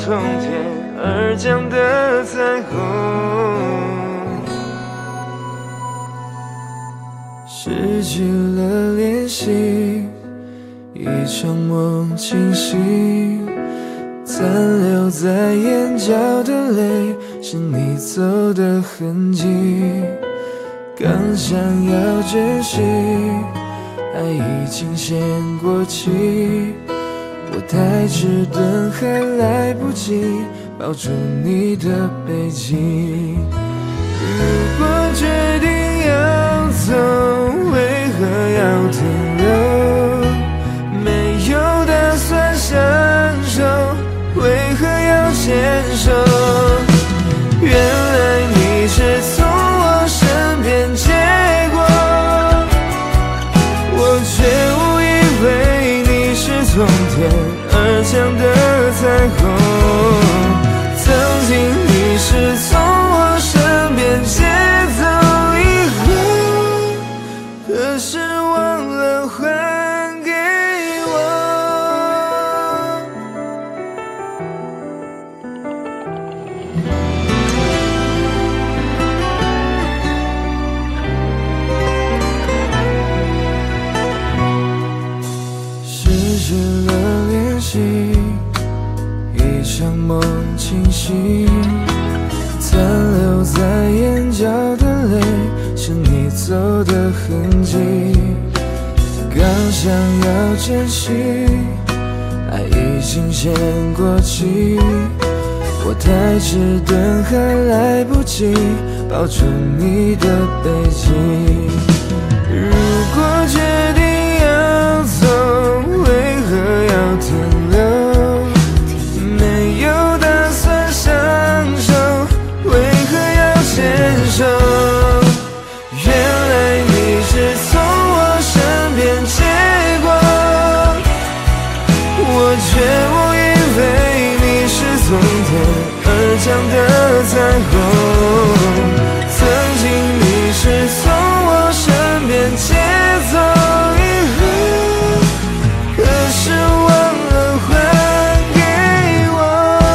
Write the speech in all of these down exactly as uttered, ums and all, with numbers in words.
从天而降的彩虹。失去了联系，一场梦清醒，残留在眼角的泪是你走的痕迹。刚想要珍惜，爱已经先过期，我太迟钝还来不及抱住你的背脊。如果决定要走，为何要停留？没有打算相守，为何要牵手？原来你是从我身边接过，我却误以为你是从天而降的彩虹。曾经你是从我身边接走以后，可是忘了还给我。失去了联系，一场梦清醒，残留在眼角的泪是你走的痕迹。刚想要珍惜，爱已经先过期，我太迟钝还来不及抱住你的背脊。如果决定要走，为何要停留？没有打算相守，为何要牵手？原来你是从我身边接过，我却误以为你是从天而降的彩虹。曾经你是从我身边接走以后，可是忘了还给我。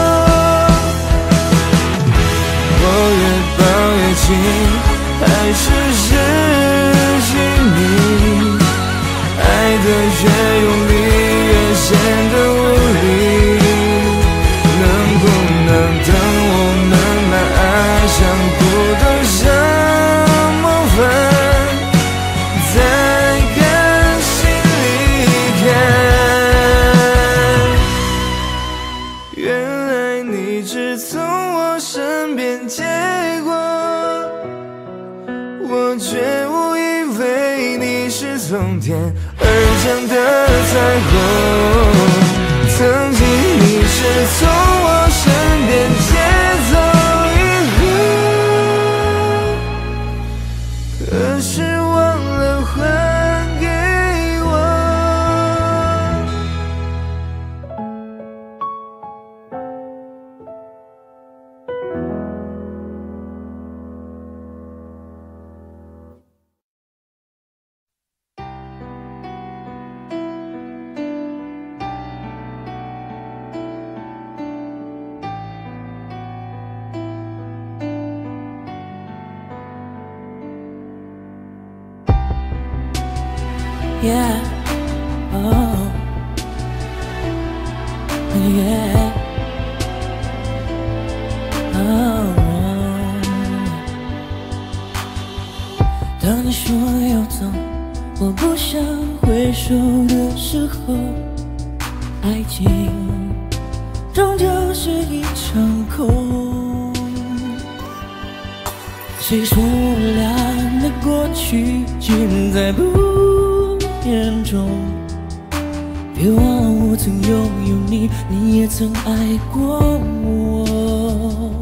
我越抱越紧，还是失去你，爱得越用力越显得无力。能不能等我们把爱像不懂像模范，再甘心离开？原来你只从我身边接过，我却误以为你是从天而降的彩虹。曾经你是从我身边接走以后，可是忘了还给我。 Yeah, oh, yeah, oh. 当你说要走，我不想回首的时候，爱情终究是一场空。谁说我俩的过去尽在不言中？别忘了我曾拥有你，你也曾爱过我。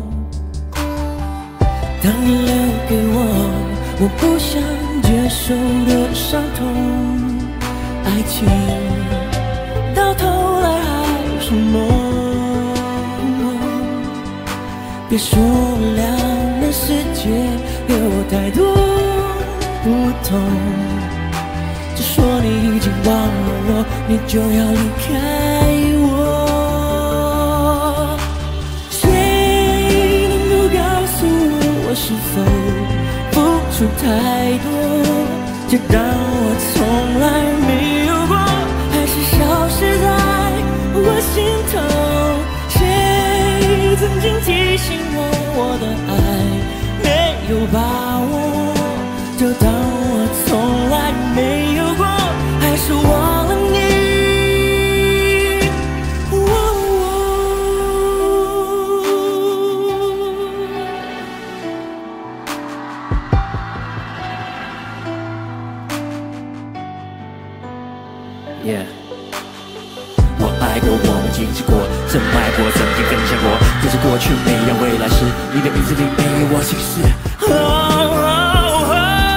当你留给我我不想接受的伤痛，爱情到头来还是梦。别说我俩的世界有太多不同，只说你已经忘了我，你就要离开我。 出太多，就当我从来没有过，还是消失在我心头。谁曾经提醒我，我的爱没有把握，就当我从来没有过，还是忘了你。Yeah， 我爱过，我们经历过，深爱过，曾经分享过，可是过去没有未来时，你的名字里没有我心事。Oh, oh,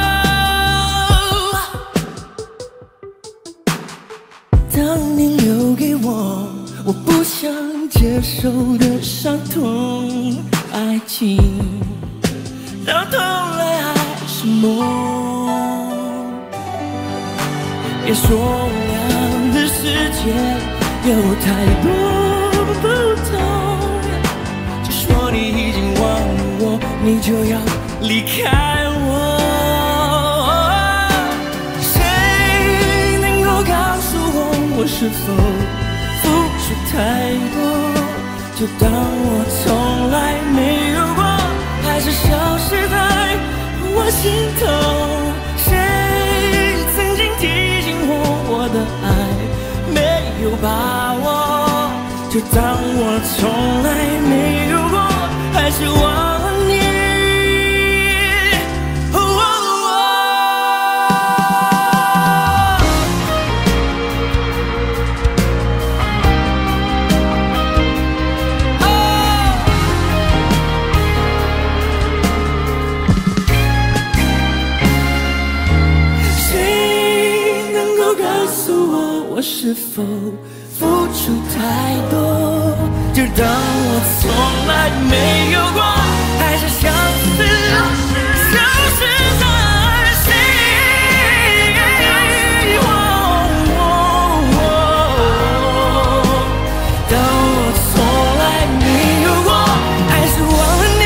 oh. 当年留给我我不想接受的伤痛，爱情到头来还是梦。别说我俩的世界有太多不同，就说你已经忘了我，你就要离开我。谁能够告诉我，我是否付出太多，就当我从来没有过，还是消失在我心头。谁曾经提醒我，我的爱没有把握，就当我从来没有过，还是忘了你。哦哦谁能够告诉我，我是否付出太多，就当我从来没有过，还是消失，消失在心。当我从来没有过，还是忘了你。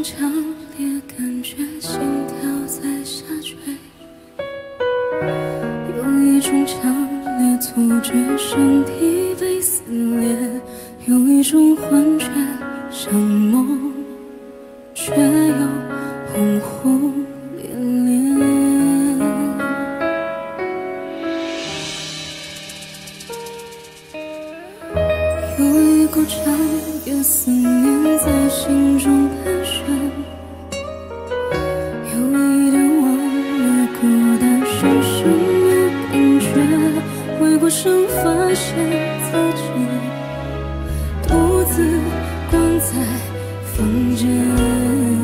强烈感觉，心跳在下坠，有一种强烈错觉，身体被撕裂，有一种幻觉，像梦，却又轰轰烈烈。有一股强烈思念在心中盘旋，有一点忘了孤单是什么感觉，回过神发现自己独自关在房间。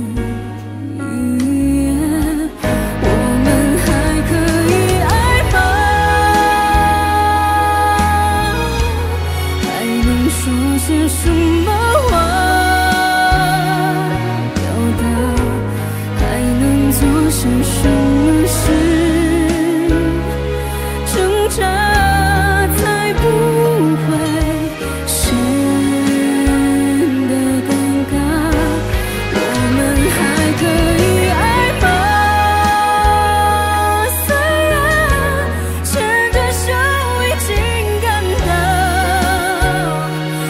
些什么话表达，还能做些什么事挣扎，才不会显得尴尬。我们还可以爱吗？虽然牵着手已经感到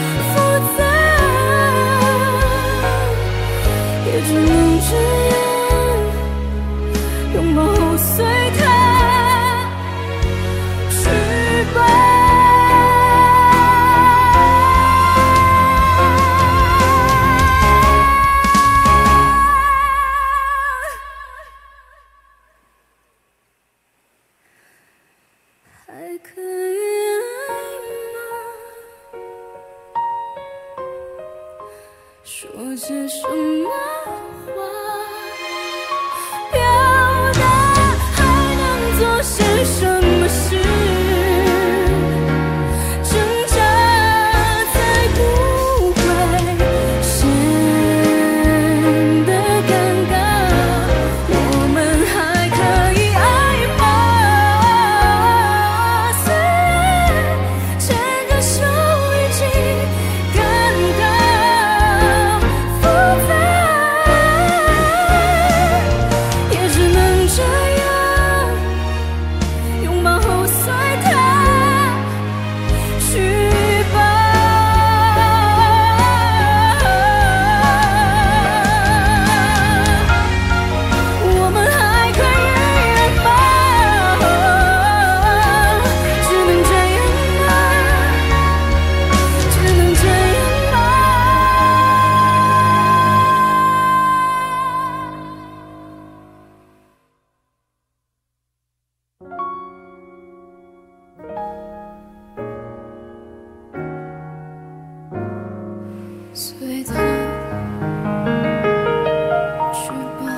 也只能这样，拥抱后随它去吧。还可以爱吗？说些什么话表达，还能做些什么事挣扎，才不会显得尴尬。我们还可以爱吗？虽然牵着手已经感到复杂，也只能这样，拥抱后随它去吧。我们还可以爱吗？只能这样吗？只能这样吗？随它去吧。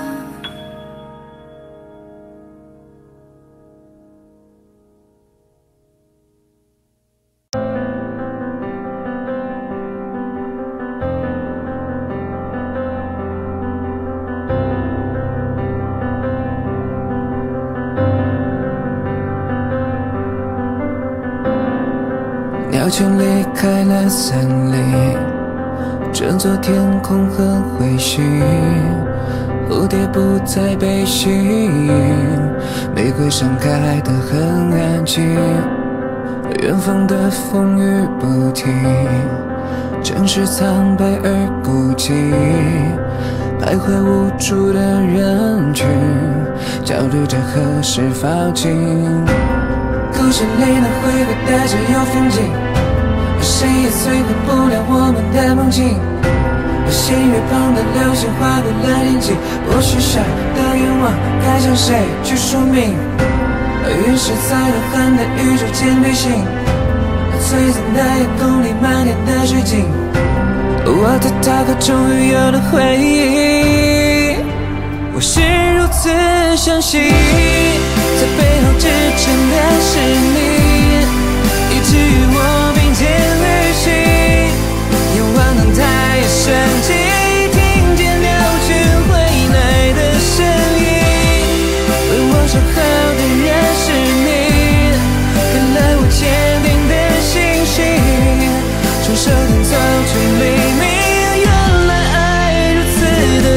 鸟群离开了森林，整座天空很灰烬，蝴蝶不再被吸引，玫瑰盛开得很安静，远方的风雨不停，城市苍白而孤寂，徘徊无助的人群，焦虑着何时放晴。故事里的回归带着有风景，谁也摧毁不了我们的梦境。我星月旁的流星划过了年纪，我许下的愿望该向谁去说明？陨石在永恒的宇宙间飞行，璀璨的夜空里满天的水晶，我的祷告终于有了回应。我是如此相信，在背后支撑的是你，以至于我并肩旅行，仰望灯台的升起，听见鸟群回来的声音。为我守候的人是你，给了我坚定的信心，从手电走去黎明，原来爱如此的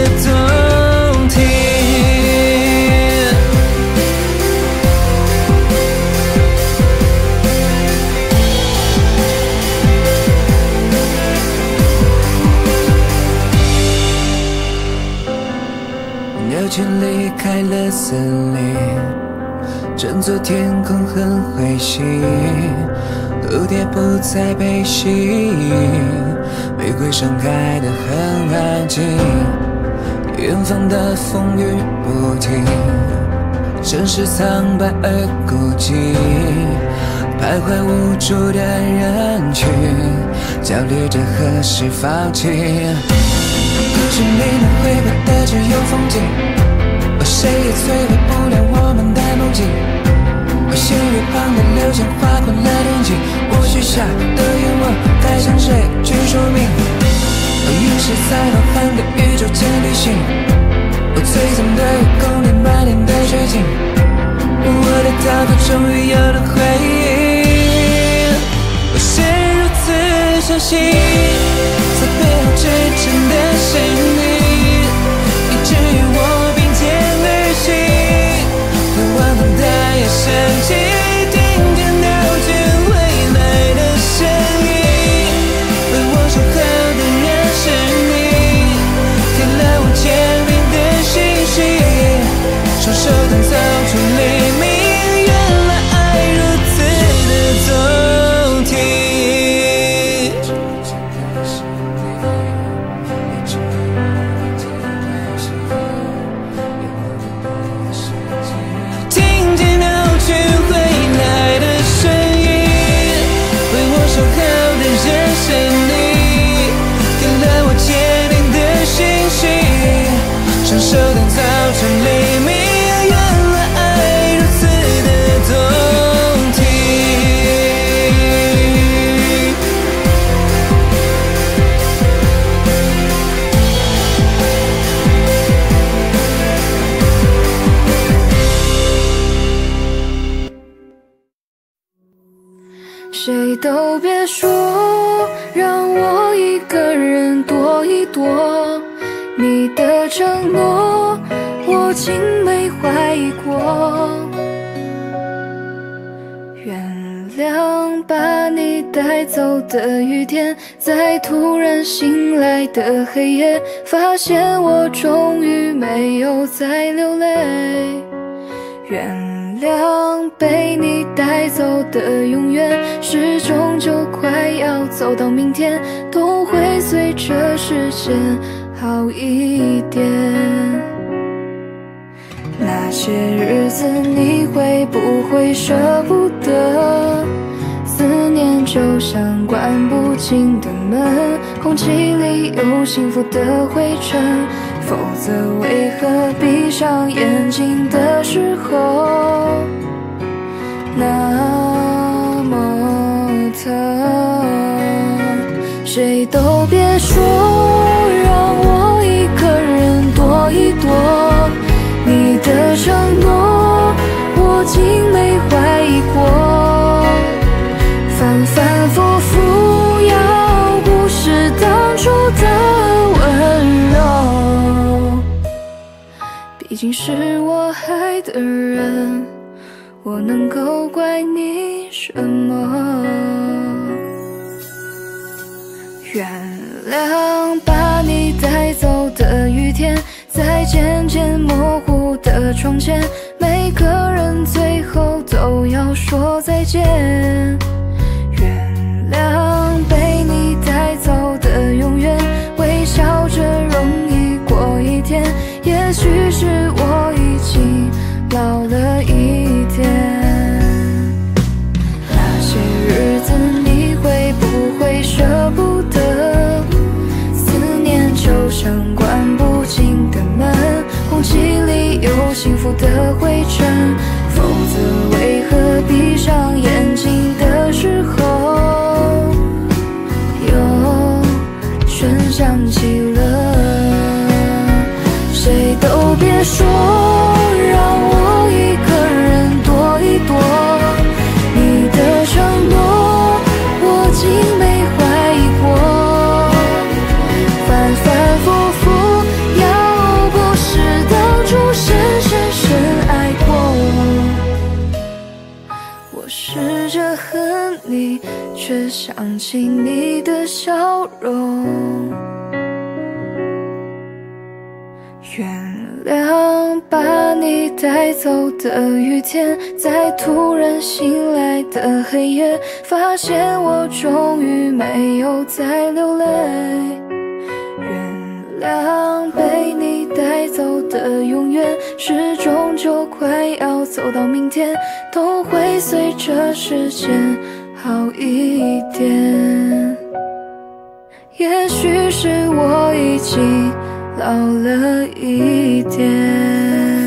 有权离开了森林，整座天空很灰心，蝴蝶不再被吸引，玫瑰盛开得很安静，远方的风雨不停，城市苍白而孤寂，徘徊无助的人群，焦虑着何时放弃。故事里能挥霍的只有风景，而谁也摧毁不了我们的梦境。我心雨旁的流星划过了天际，我许下的愿望该向谁去说明？我于是在浩瀚的宇宙间旅行，我璀璨的夜空里满天的水晶，我的祷告终于有了回应。我是如此相信，在背后支撑的是你，以至于我并肩而行，渴望等待也升起，听见了解未来的声音，为我守候的人是你，给了我坚定的信心，双手弹奏出黎明，原来爱如此的动听。听见了解未来的声音，为我守候的人是你，给了我坚定的信心，双手弹奏出黎明，原来爱如此的动听。 谁都别说，让我一个人躲一躲，你的承诺我竟没怀疑过。原谅把你带走的雨天，在突然醒来的黑夜，发现我终于没有再流泪。原谅被你带走的永远，是终究快要走到明天，都会随着时间好一点。那些日子你会不会舍不得？思念就像关不紧的门，空气里有幸福的灰尘，否则为何闭上眼睛的时候那么疼？谁都别说，让我一个人躲一躲，你的承诺我竟没怀疑过，反反复复，要不是当初的温柔，毕竟是我爱的人，我能够怪你什么？原谅把你带走的雨天，在渐渐模糊的窗前，每个人最后都要说再见。原谅被你带走的永远，微笑着容易过一天，也许是我已经老了一点。那些日子你会不会舍不得？思念就像关不紧的门，空气里有幸福的灰尘，否则为何闭上眼睛的时候又全想起了？谁都别说，让我一个人躲一躲，你的承诺我竟没怀疑过，反反复复，要不是当初深深深爱过，我试着恨你，却想起你的笑容。 原谅把你带走的雨天，在突然醒来的黑夜，发现我终于没有再流泪。原谅被你带走的永远，是终究快要走到明天，都会随着时间好一点。也许是我已经老了一点。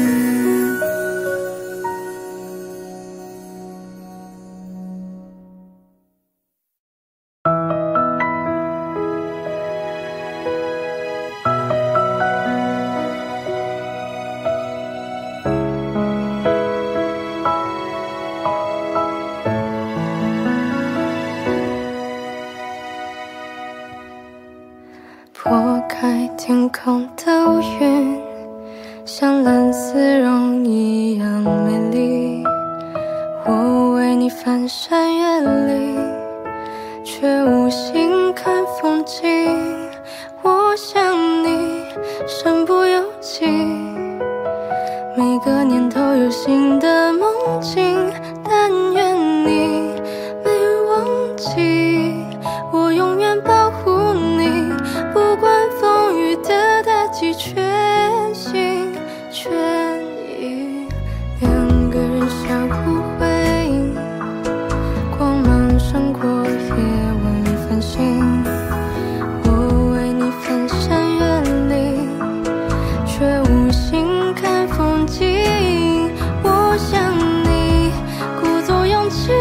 拨开天空的云，像蓝丝绒一样美丽。我为你翻山越岭，却无心看风景。我想你身不由己，每个年头有新的梦境，但愿你没忘记，我永远保护你，不管风雨的打击，全心全意。两个人相互辉映，光芒胜过夜晚繁星。我为你翻山越岭，却无心看风景。我想你鼓足勇气，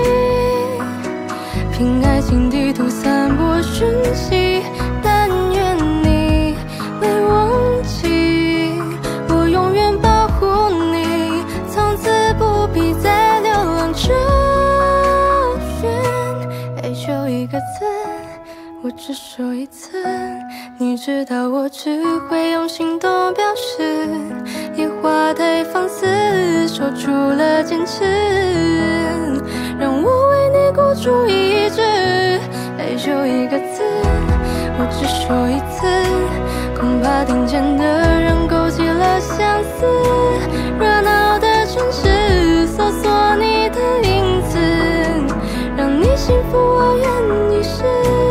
凭爱情地图散播讯息，但愿你没忘记，我永远保护你，从此不必再流浪找寻。爱就一个字，我只说一次，你知道我只会用行动表示，野花太放肆，守住了坚持，让我为你孤注一掷。爱就一个字，我只说一次，恐怕听见的人勾起了相思。热闹的城市，搜索你的影子，让你幸福我愿一世。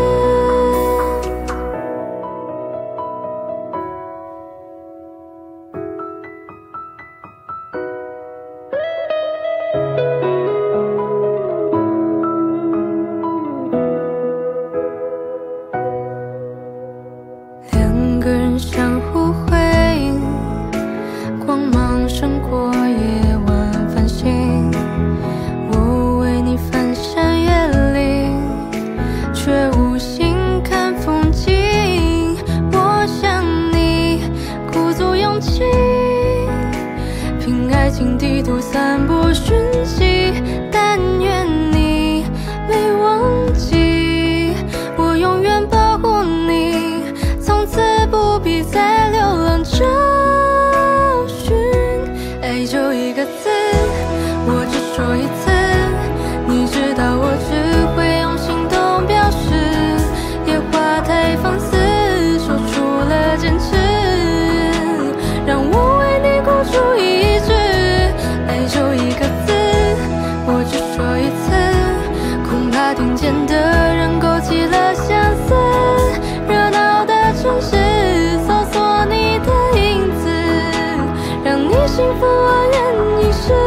两个人相互辉映，光芒胜过夜晚繁星。我为你翻山越岭，却无心看风景。我想你鼓足勇气，凭爱情地图散播讯息，但愿你没忘记，我永远保护你，从此不必再流浪找寻。爱就一个字，我只说一次，你知道我只会用行动表示，野花太放肆，守住了坚持，让我为你孤注一掷。爱就一个字，我只说一次，恐怕听见的人勾起了相思。热闹的城市，搜索你的影子，让你幸福我愿一世。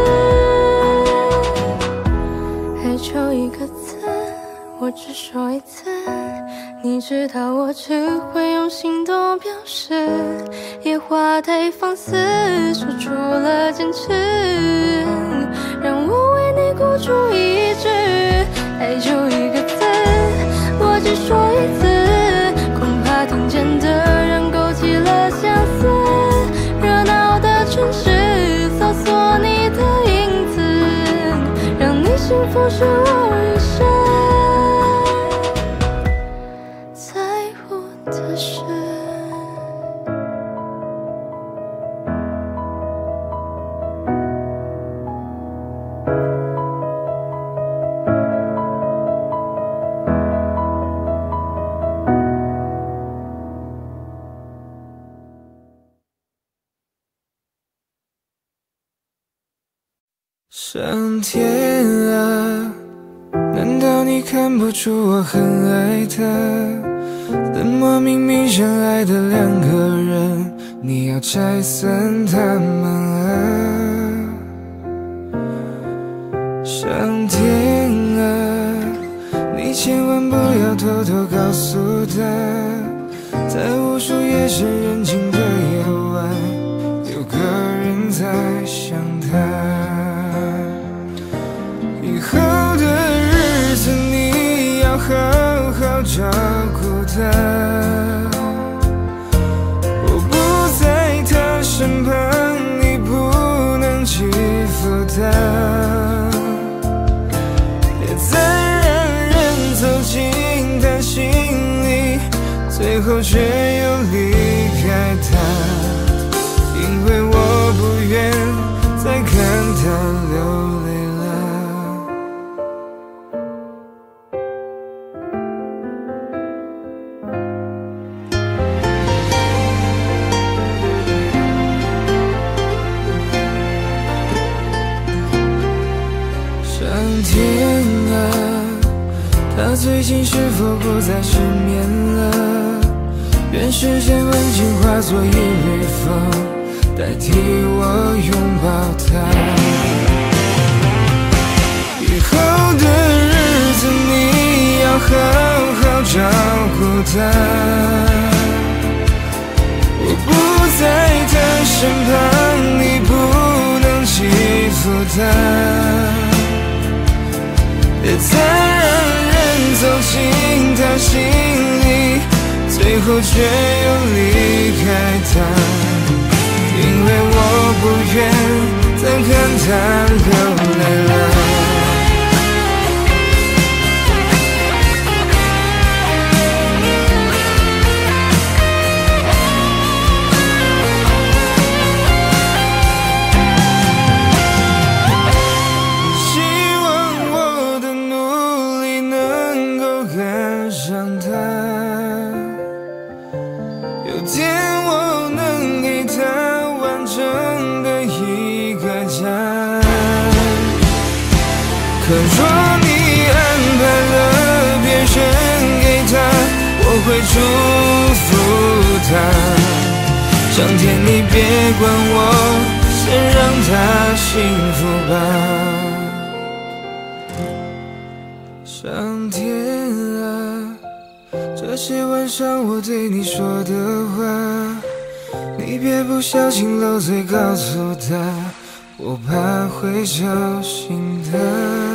爱就一个字，我只说一次，你知道我只会用行动表示，野花太放肆，守住了坚持，让我为你孤注一掷。爱就一个字，我只说一次，恐怕听见的人勾起了相思。热闹的城市，搜索你的影子，让你幸福是我一生在乎的事。 上天啊，难道你看不出我很爱他？怎么明明相爱的两个人，你要拆散他们啊？上天啊，你千万不要偷偷告诉他，在无数夜深人静的夜晚，有个人在想他。以后的日子你要好好照顾他，我不在他身旁，你不能欺负他，别再让人走进他心里，最后却又离开他，因为我不愿再看他流泪。天啊，他最近是否不再失眠了？愿世间温情化作一缕风，代替我拥抱他。以后的日子你要好好照顾他，我不在他身旁，你不能欺负他，别再让人走进他心里，最后却又离开他，因为我不愿再看他流泪了。可若你安排了别人给他，我会祝福他。上天你别管我，先让他幸福吧。上天啊，这些晚上我对你说的话，你别不小心漏嘴告诉他，我怕会吵醒他。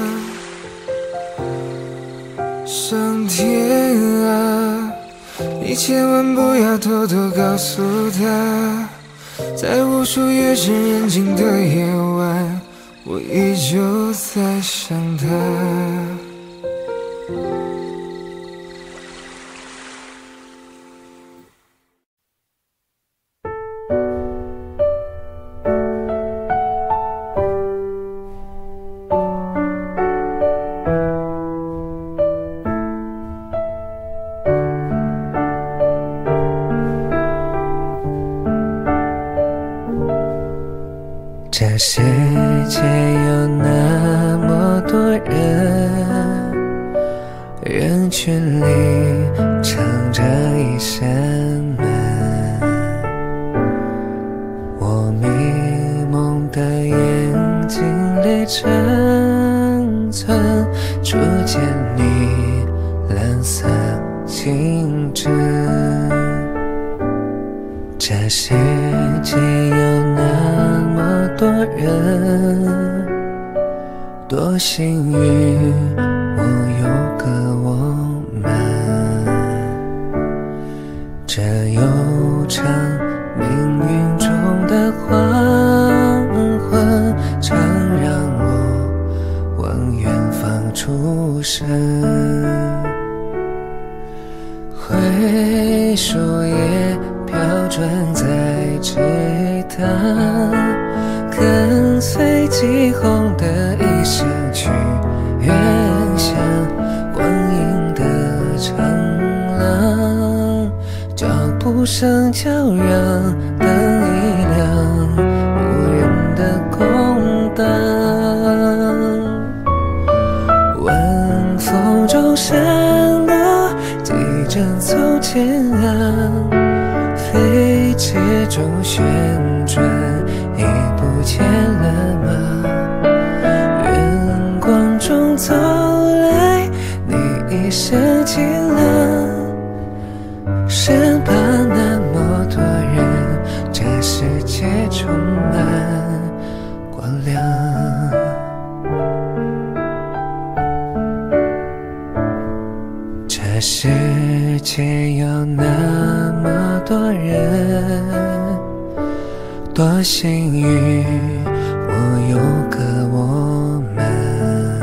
上天啊，你千万不要偷偷告诉他，在无数夜深人静的夜晚，我依旧在想他。 这世界有那么多人，人群里藏着一扇门，我迷蒙的眼睛里成寸，初见你蓝色清澈。这世界有那么多人，多幸运我有个我们。这悠长命运中的黄昏，常让我往远方出神。灰树叶飘转在池塘，跟随季红的一生去远向光阴的长廊，脚步声悄然，灯一亮，无人的空荡。 多幸运，我有个我们，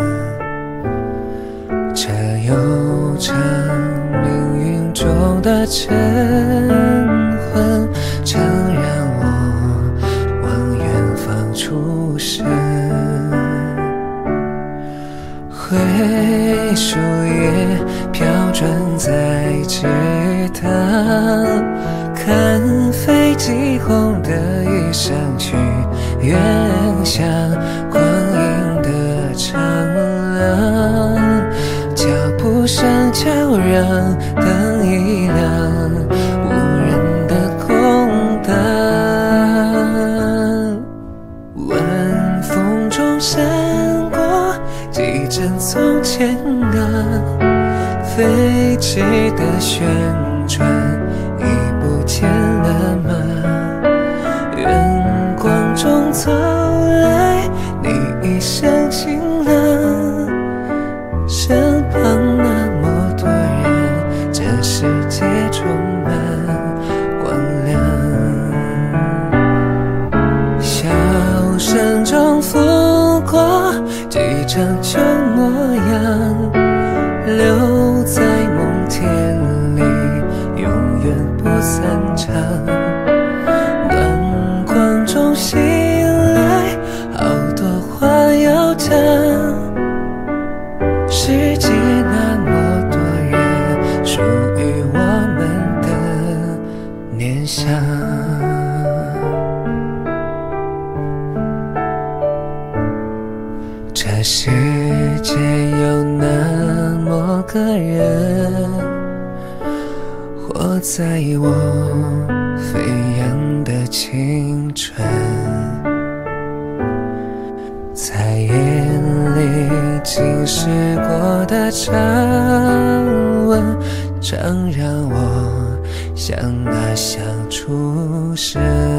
这悠长命运中的晨昏，常让我往远方出神。灰树叶飘转在池塘，看飞机轰的一声去，远向光阴的长廊。脚步声悄然，灯一亮，无人的空荡。晚风中闪过几帧从前啊，飞机的旋转已不见了吗？远光中走来，你已想醒了。身旁那么多人，这世界充满光亮。笑声中拂过几张旧模样，留在梦田里，永远不散场。暖光中醒来，好多话要讲。世界那么多人，属于我们的念想。这世界有那么个人，活在我飞扬的青春，在眼里浸湿过的长吻，常让我想啊想出神。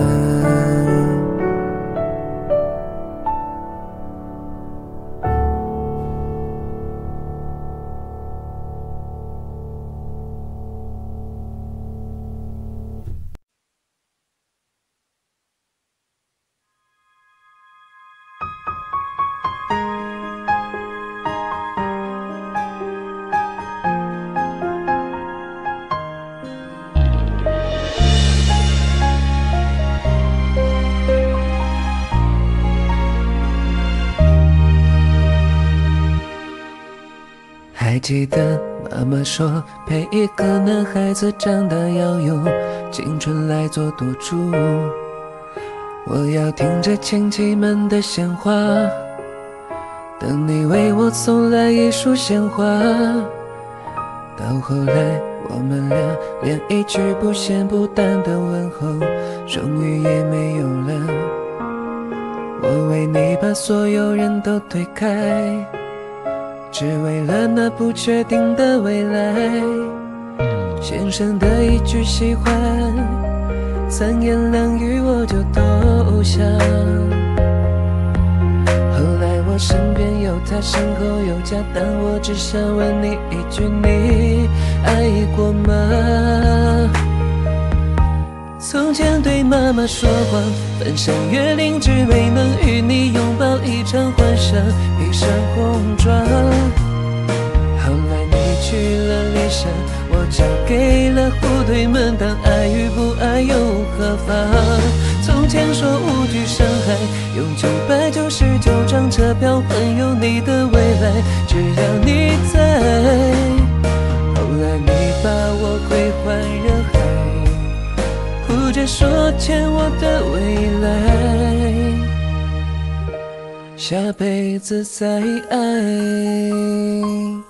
还记得妈妈说，陪一个男孩子长大要用青春来做赌注。我要听着亲戚们的闲话，等你为我送来一束鲜花。到后来我们俩连一句不咸不淡的问候终于也没有了。我为你把所有人都推开，只为了那不确定的未来。先生的一句喜欢，三言两语我就投降。后来我身边有他，身后有家，但我只想问你一句，你爱过吗？从前对妈妈说谎，翻山越岭，只为能与你拥抱一场幻想，披上红妆。后来你去了理想，我交给了部队们，但爱与不爱又何妨？从前说无惧伤害，用九百九十九张车票环游你的未来，只要你在。后来你把我归还人海，哭着说欠我的未来，下辈子再爱。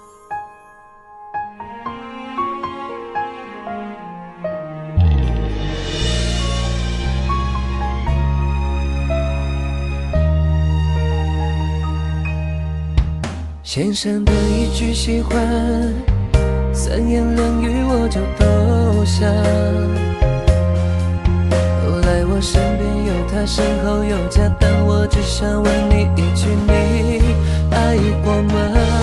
先生的一句喜欢，三言两语我就投降。后来我身边有他，身后有家，但我只想问你一句，你爱过吗？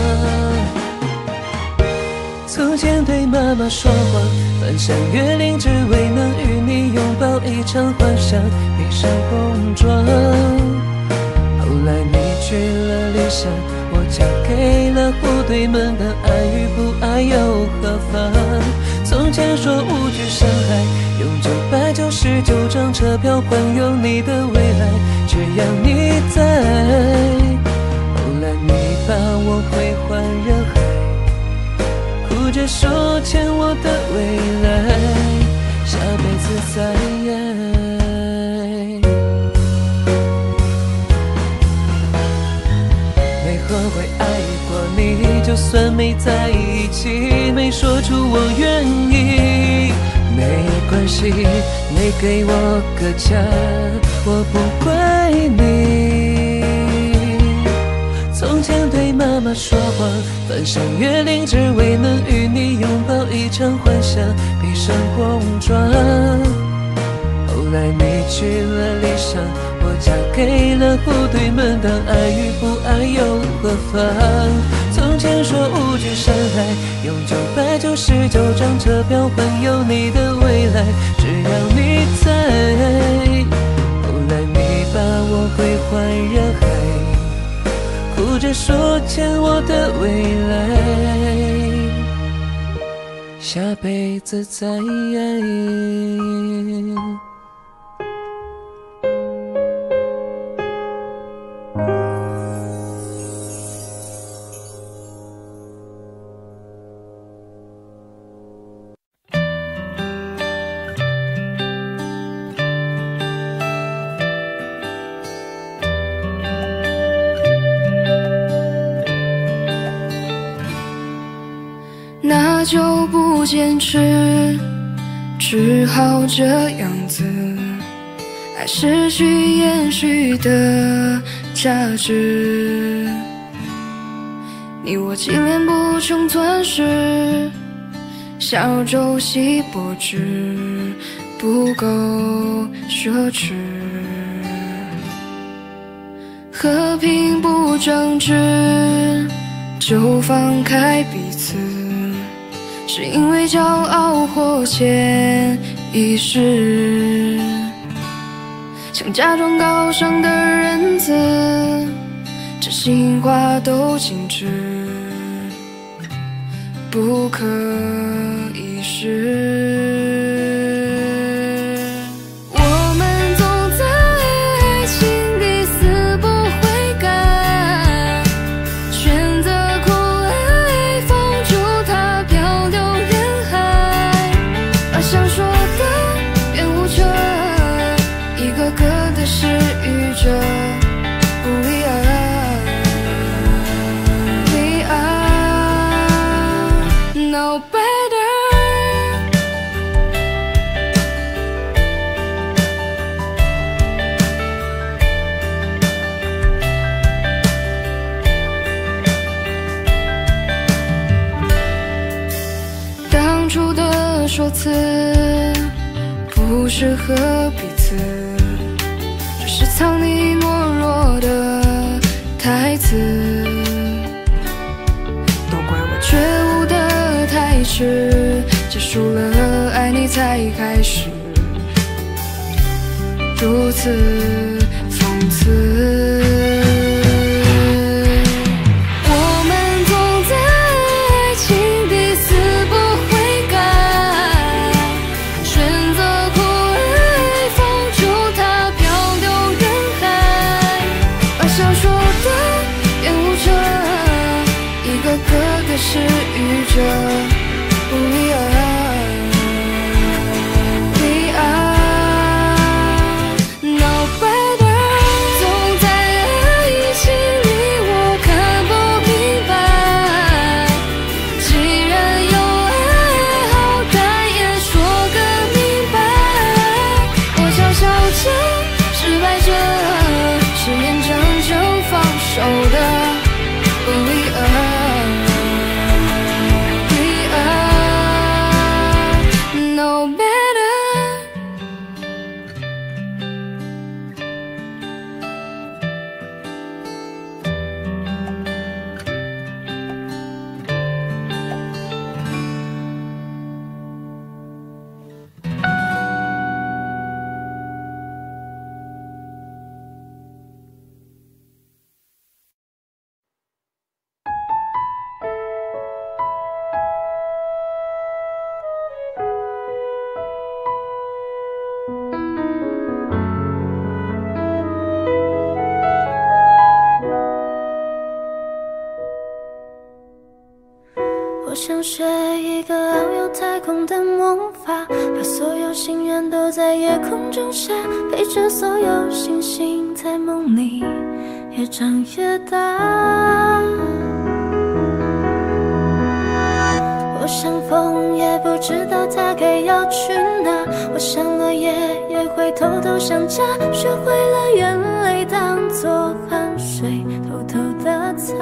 从前对妈妈说谎，翻山越岭，只为能与你拥抱一场幻想，披上红妆。后来你去了理想，我嫁给了户对门当，爱与不爱又何妨？从前说无惧伤害，用九百九十九张车票环游你的未来，只要你在。后来你把我归还人海，哭着说欠我的未来，下辈子再爱。没后悔爱过你，就算没在一起，没说出我愿意，没关系，没给我个家，我不怪你。从前对妈妈说谎，翻山越岭只为能与你拥抱一场幻想，披上红妆。后来你去了理想，我嫁给了户对门当，爱与不爱又何妨？从前说无惧伤害，用九百九十九张车票环游你的未来，只要你在。后来你把我归还人海，哭着说欠我的未来，下辈子再爱。 那就不坚持，只好这样子，爱失去延续的价值。你我纪念不成钻石，小舟细波枝，不够奢侈。和平不争执，就放开彼此，是因为骄傲或潜意识，想假装高尚的仁慈，真心话都静止，不可一世。我们总在爱情里死不悔改，选择苦爱，放逐它漂流人海，把想说的变无着，一个个的失语着。We are, we are no better。当初的说辞不适合彼此，只是藏匿懦弱的台词，都怪我觉悟的太迟，结束了爱你才开始，如此讽刺。我们总在爱情里死不悔改，选择苦爱，放逐它漂流人海，把想说的变无着，一个个的失语着。We are, we are no better。总在心愿都在夜空中下，陪着所有星星在梦里越长越大。我想风也不知道它该要去哪，我想落叶也会偷偷想家，学会了眼泪当作汗水偷偷的擦。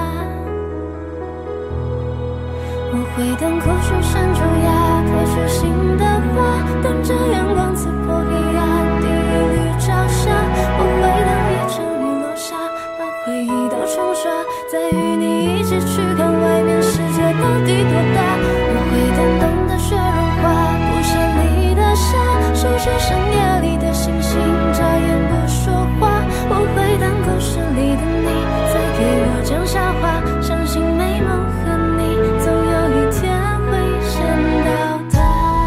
我会等枯树伸出芽，开出新的花，等着阳光刺破黑暗，第一缕朝霞。我会等夜沉雨落下，把回忆都冲刷，再与你一起去看外面世界到底多大。我会等冬的雪融化，不山里的沙，守着深夜里的星星，眨眼不说话。我会等故事里的你，再给我讲瞎话，相信美梦和你总有一天会先到达。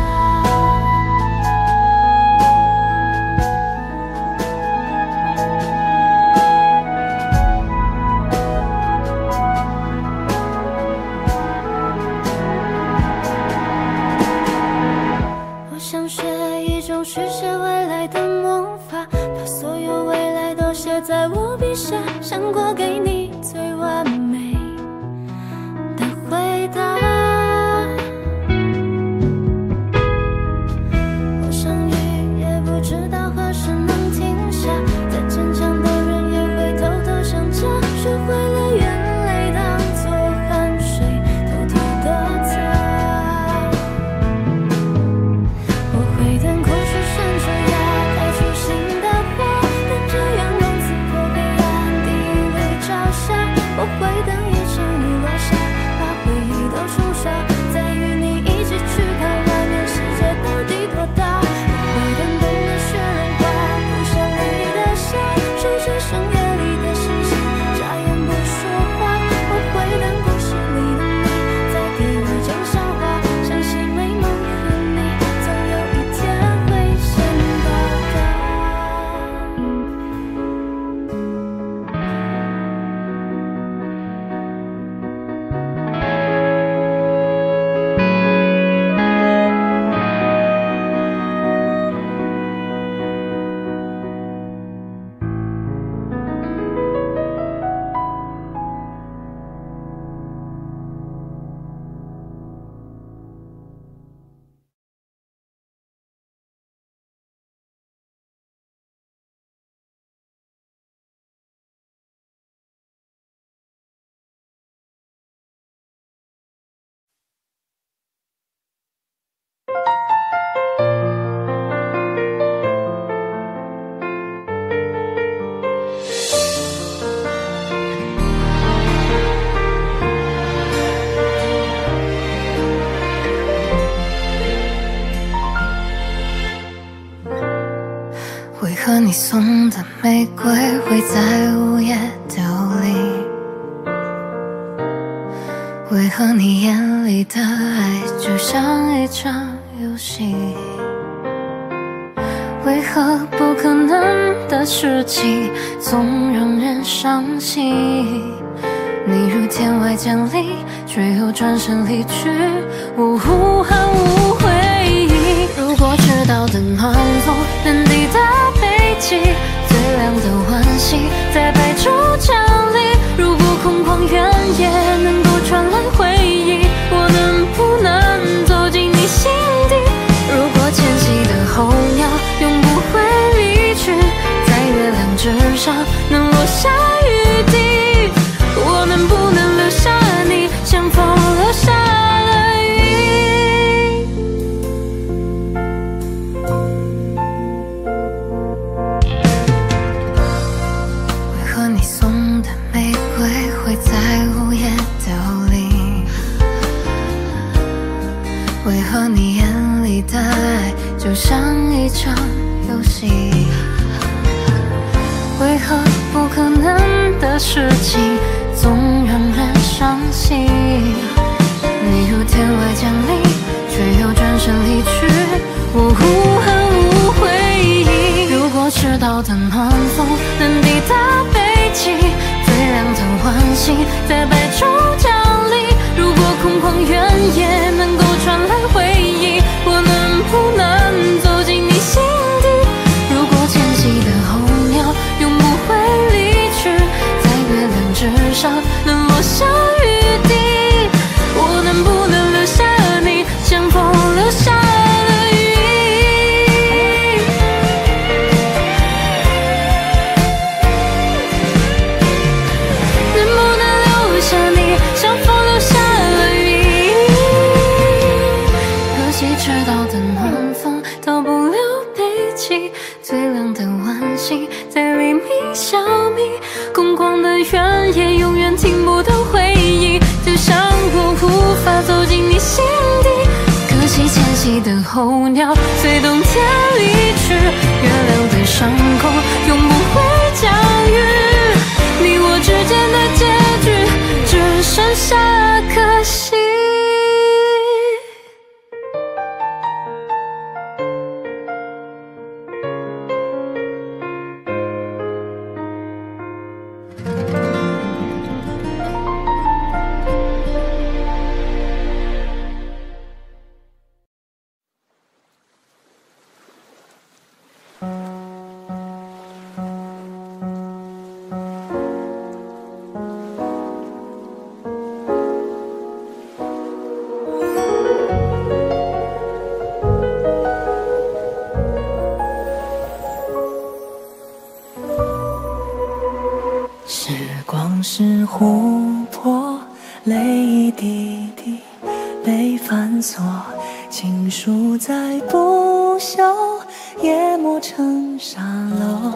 我想学一种续写未来的魔法，把所有未来都写在我笔下，想过给你最完美的回答。我想雨也不知道何时能停下，再坚强的人也会偷偷想家，学会了眼泪当作汗水偷偷的擦。我会等枯树伸出芽，开出新的花，等着阳光刺破黑暗，第一缕朝霞。我会等夜沉雨落下，把回忆都冲刷，再与你一起去看外面世界到底多大。我会等冬的雪融化，不山里的沙，守着深夜里的星星，眨眼不说话。我会等故事里的你，再给我讲笑话，相信美梦和你总有一天会先到达。 为何你送的玫瑰会在午夜凋零？为何你眼里的爱就像一场游戏？为何不可能的事情总让人伤心？你如天外降临，却又转身离去，我忽寒无回忆。如果赤道的暖风能抵达北极，最亮的晚星在白昼降临。如果空旷原野能够传来回忆，我能不能走进你心底？如果迁徙的候鸟永不会离去，在月亮之上能落下雨滴，我能不能留下你，像风留下了雨？为何你送的玫瑰会在午夜凋零？为何你眼里的爱就像一场游戏？为何不可能的事情总让人伤心？你如天外降临，却又转身离去，我忽寒无回忆。如果赤道的暖风能抵达北极，最亮的晚星在白昼降临。如果空旷原野能够传来回忆，我能不能走心，在黎明消弭。空旷的原野永远听不到回忆，就像我无法走进你心底。可惜迁徙的候鸟随冬天离去，月亮的伤口永不会降雨。你我之间的结局只剩下可惜。 时光是湖泊，泪一滴滴被反锁，情书在不朽，也磨成沙漏。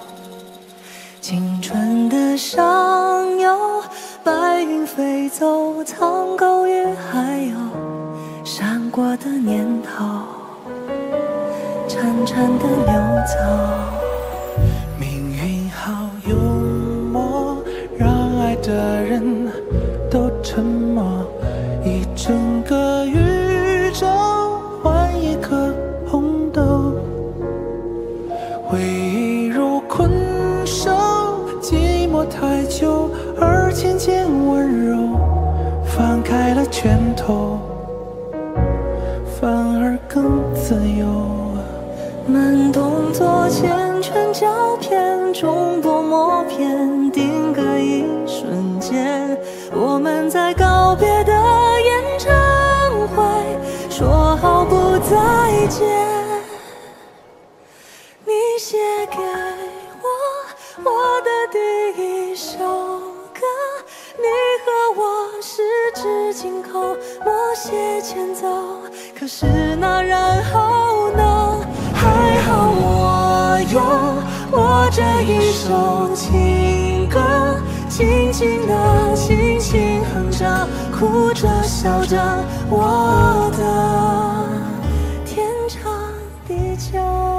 青春的上游，白云飞走，苍狗也还有闪过的念头，潺潺的流走。 命运好幽默，让爱的人都沉默。一整个宇宙换一颗红豆，回忆如困兽，寂寞太久而渐渐温柔。放开了拳头，反而更自由。 慢动作缱绻胶片，重播默片，定格一瞬间。我们在告别的演唱会说好不再见。你写给我我的第一首歌，你和我十指紧扣，默写前奏。可是那然后呢？还好我有我这一首情歌，轻轻地轻轻哼着，哭着笑着，我的天长地久。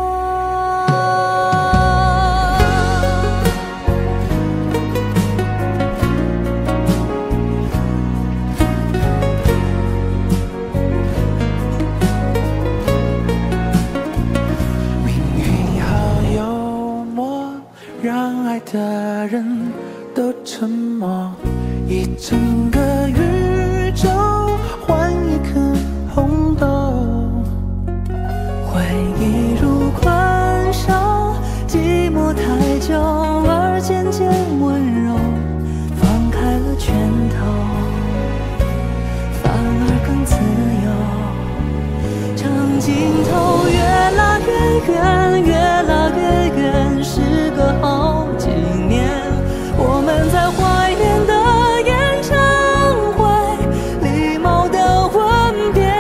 让爱的人都沉默，一整个宇宙换一颗红豆。 回忆如困兽，寂寞太久而渐渐温柔。放开了拳头，反而更自由。长镜头越拉越远，越拉越远，时隔好几年，我们在怀念的演唱会，礼貌的吻别。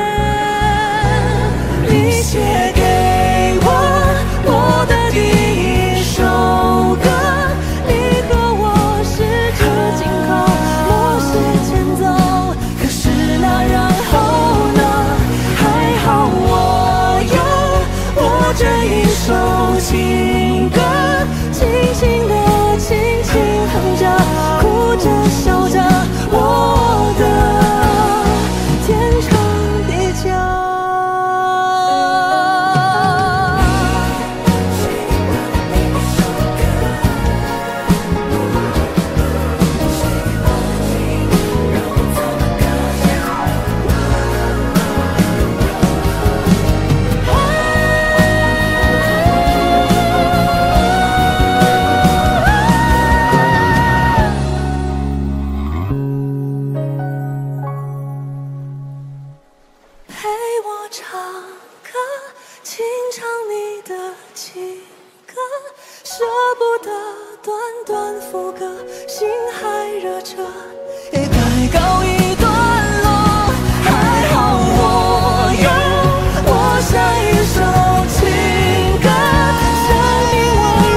你写给我我的第一首歌，你和我十指紧扣，默写前奏。可是那然后呢？还好我有我这一首情歌，轻轻地轻轻哼着，哭着笑着，我的天长地久。陪我唱歌，清唱你的情歌，舍不得短短副歌，心还热着，也该告一段落。还好我有我下一首情歌，生命温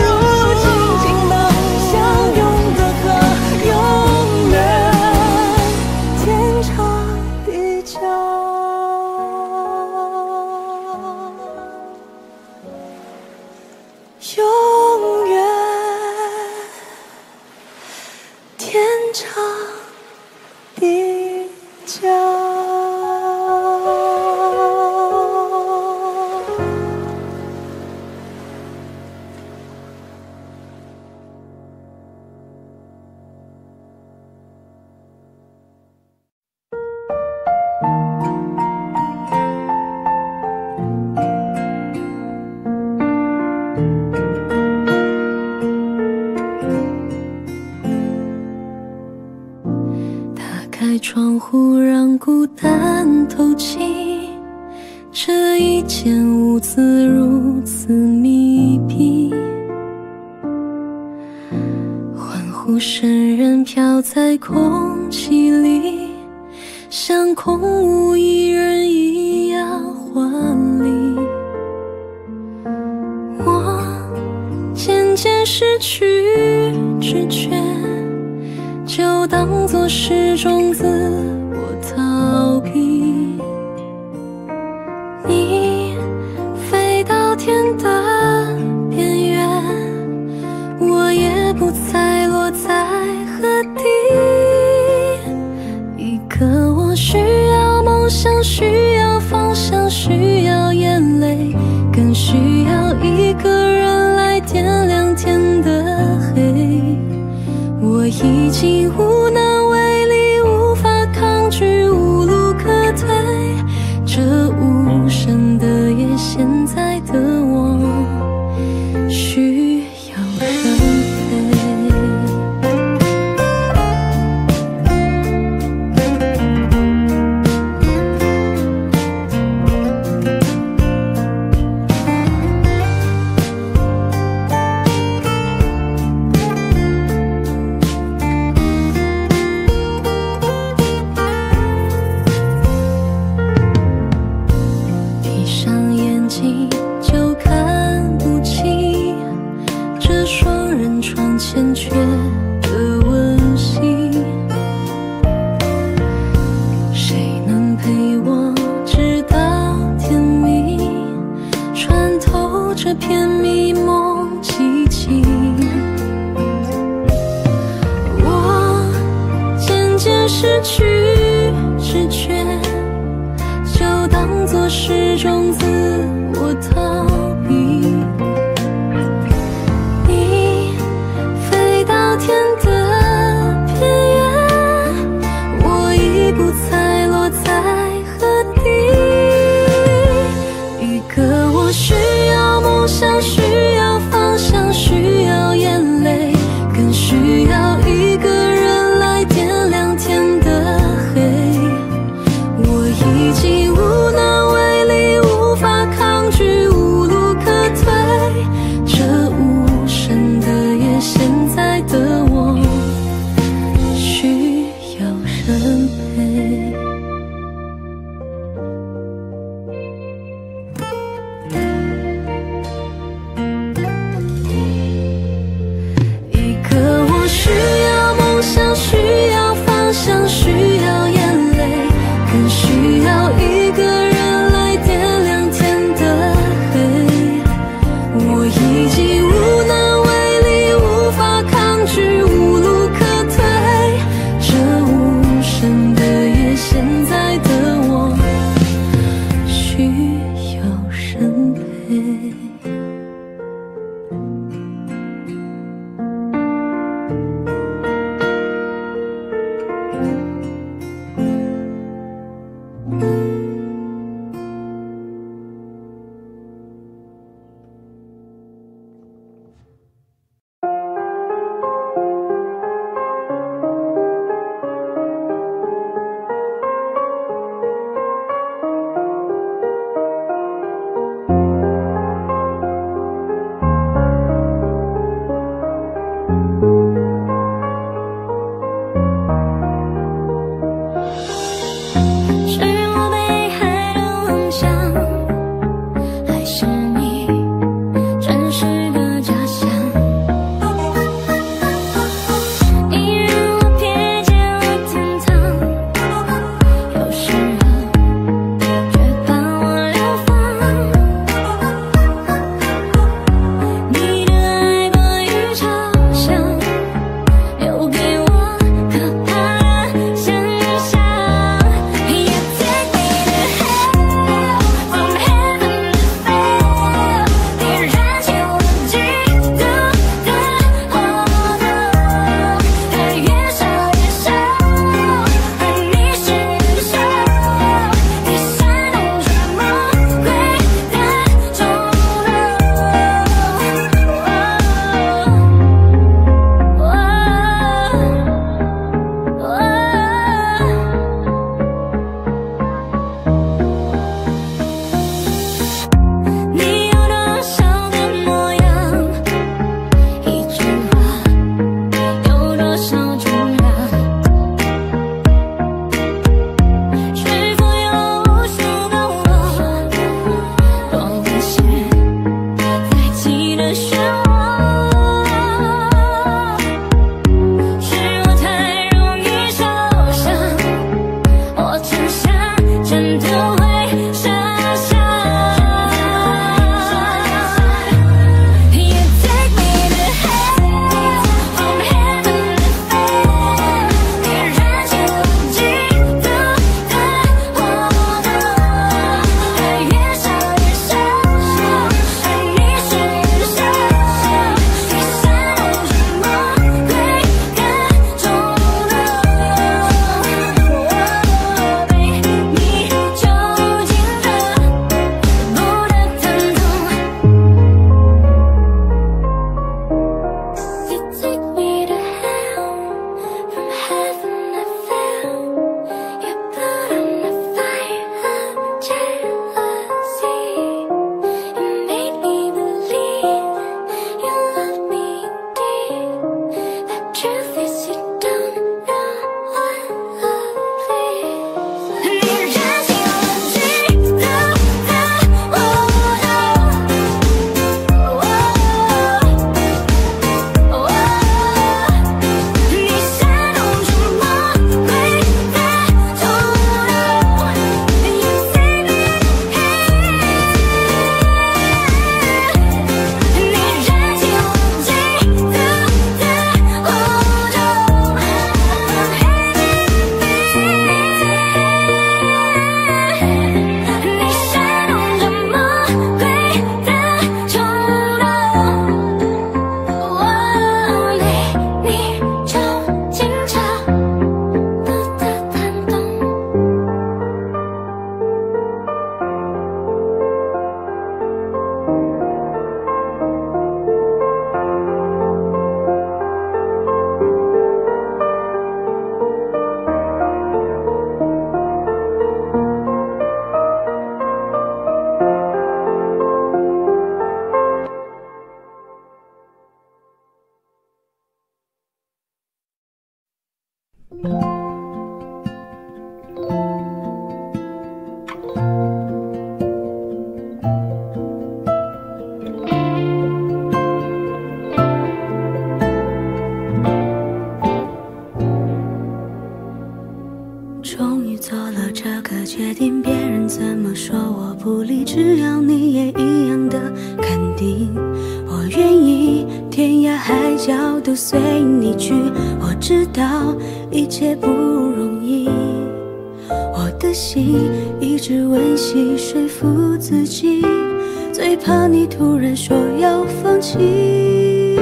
孤单透气，这一间屋子如此密闭，欢呼声仍飘在空气里，像空无一人一样华丽。我渐渐失去知觉，就当作是种子我逃避。你飞到天的边缘，我也不再落在河底。一个我需要梦想，需要方向，需要眼泪，更需要一个人来点亮天的黑。我已经无能为力，无法抗拒，无路可退。这无声的夜，现在的我需要人陪。闭上眼睛就看不清这双人床欠缺的温馨。谁能陪我直到天明，穿透这片迷蒙寂静。我渐渐失去知觉，就当作是种子我逃避。你飞到天的边缘，我已不再落在河底。一个我需要梦想，需要方向，需要眼泪，更需要一个人来点亮天的黑。我已经无能为力，无法抗拒，无终于做了这个决定，别人怎么说我不理，只要你也一样的肯定。我愿意天涯海角都随你去，我知道一切不容易，我的心一直温习说服自己，最怕你突然说要放弃。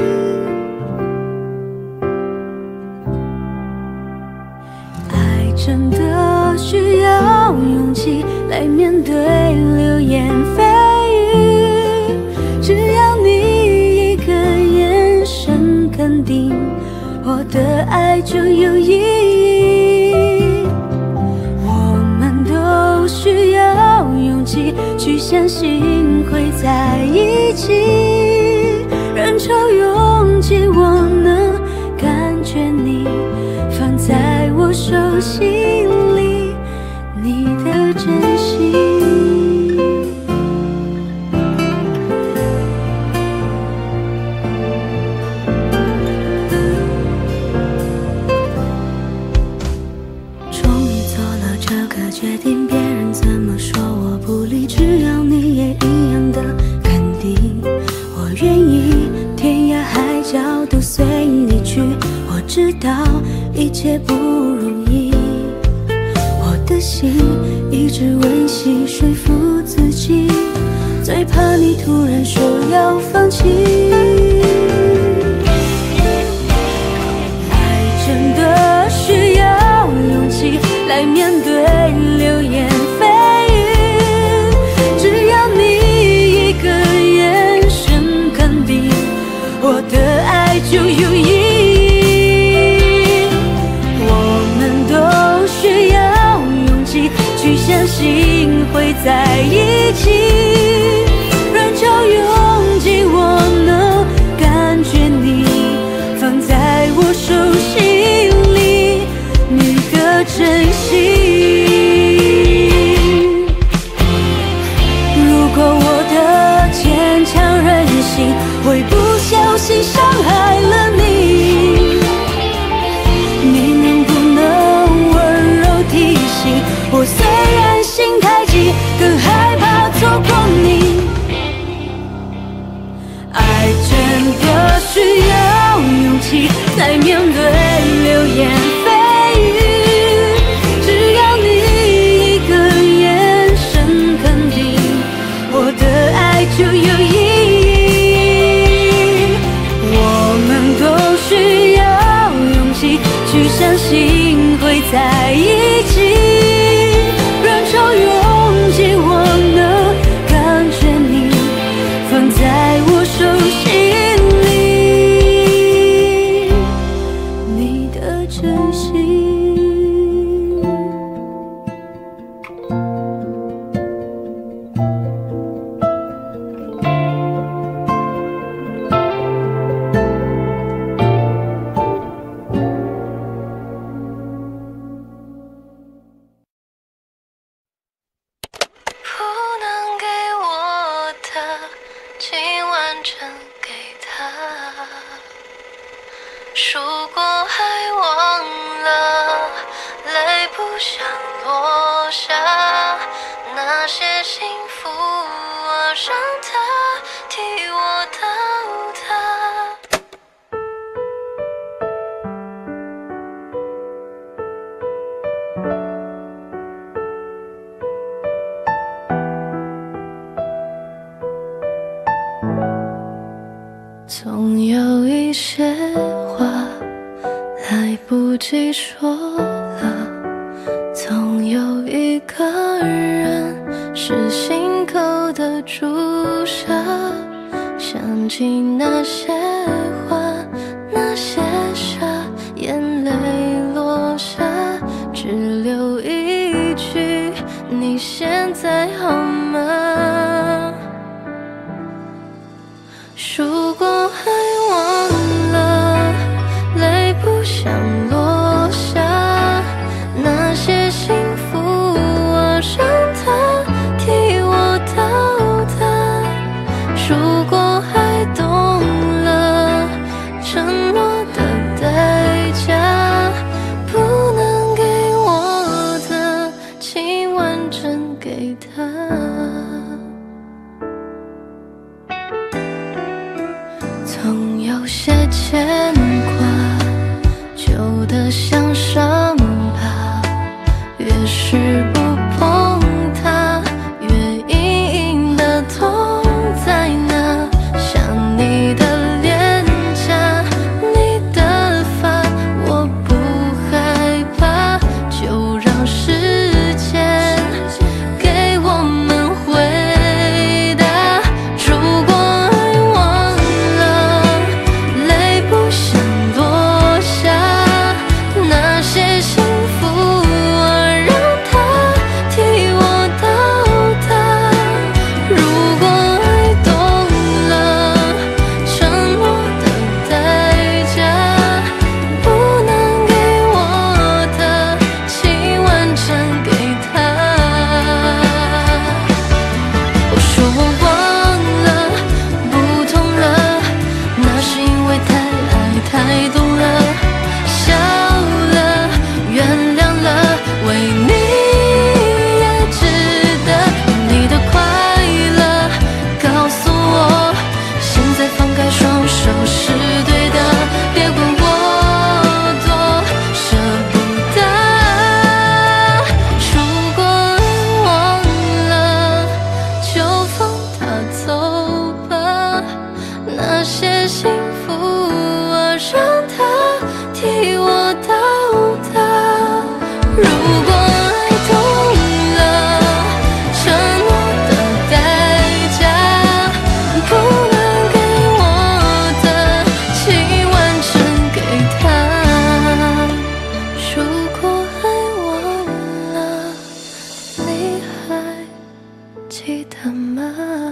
爱真的需要勇气来面对流言蜚语，只要你一个眼神肯定，我的爱就有意义。我们都需要勇气去相信会在一起，人潮拥挤我能感觉你放在我手心里，你的真心。终于做了这个决定，别人怎么说我不理，只要你也一样的肯定。我愿意天涯海角都随你去，我知道一切不容易，我的心一直温习说服自己，最怕你突然说要放弃。爱真的需要勇气来面对流言蜚语，只要你一个眼神肯定，我的爱就有意义。我们都需要勇气去相信会在一起，人潮拥挤我能感觉你放在我手心里，你的真心。如果我的坚强任性会不小心伤害了你，你能不能温柔提醒我，虽然心太急，更害怕错过你。爱真的需要勇气来面对流言蜚语，只要你一个眼神肯定，我的爱就有意义。我们都需要勇气去相信会在一起，人潮拥挤我能感觉你放在我手心里，你的真心。 不能给我的，请完整给他。数过还忘了，泪不想落下。那些幸福，我让它替我倒塌。总有一些话来不及说了，总有一个人是心口的朱砂，想起那些话，那些傻，眼泪落下，只留一句：你现在好吗？数过还忘了，泪不想落下。 些牵挂，旧的像伤疤，越是不碰它，越隐隐的痛在哪。想你的脸颊，你的发，我不害怕，就让时间给我们回答。如果爱忘了，泪不想落下，那些幸福啊，让它替我到达。如果爱懂了，承诺的代价，不能给我的，请完整给他。我说我忘了，不痛了，那是因为太爱太懂了，笑了，原谅了，为你也值得。你的快乐告诉我，现在放开双手是对的，别管我多舍不得。如果爱忘了，就放它走吧，那些幸福啊，让它替我到达。如果爱懂了，承诺的代价，不能给我的，请完整给他。如果爱忘了，你还记得吗？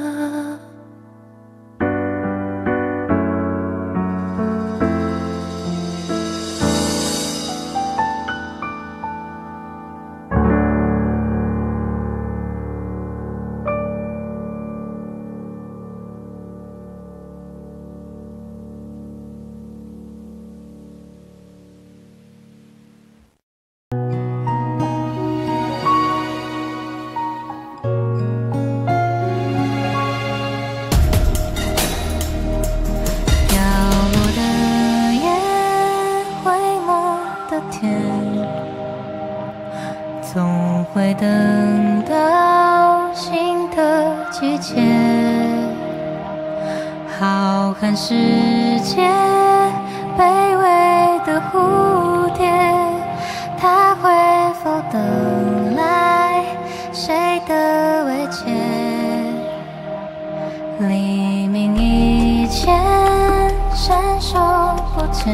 掉落的叶，回眸的天，总会等到新的季节。浩瀚世界，卑微的蝴蝶，它会否等来谁的慰藉？黎明以前，伸手不见，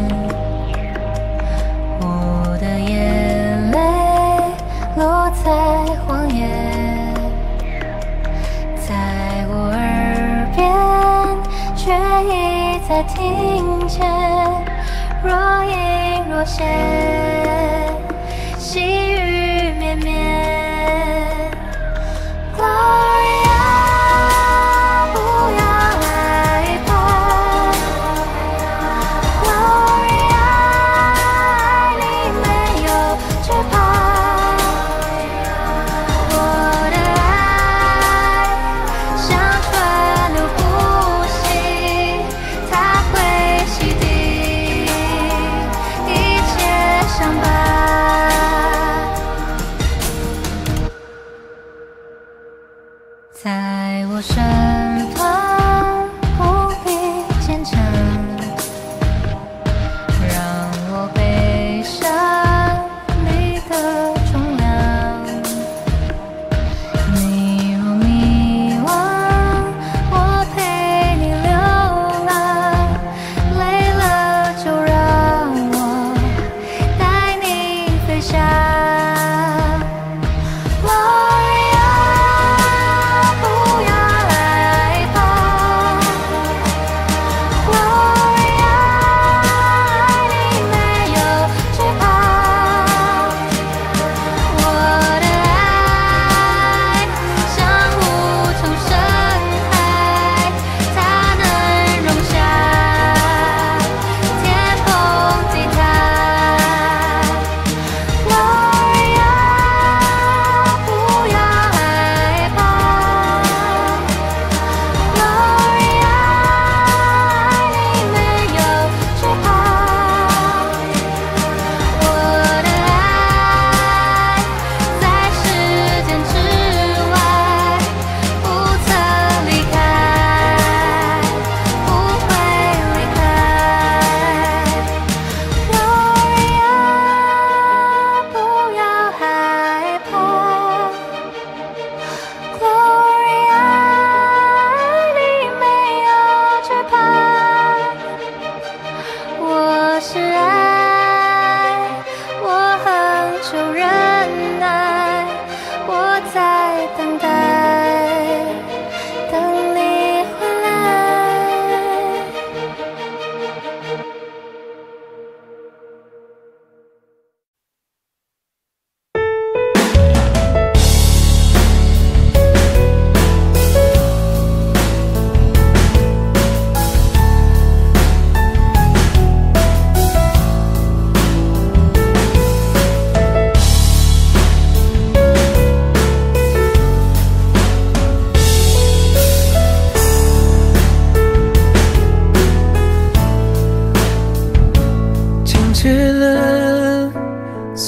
我的眼泪落在荒野，在我耳边，却一再听见，若隐若现，细雨绵绵。Gloria， 不要害怕 ，Gloria， 爱你没有惧怕，我的爱像川流不息，它会洗涤一切伤疤。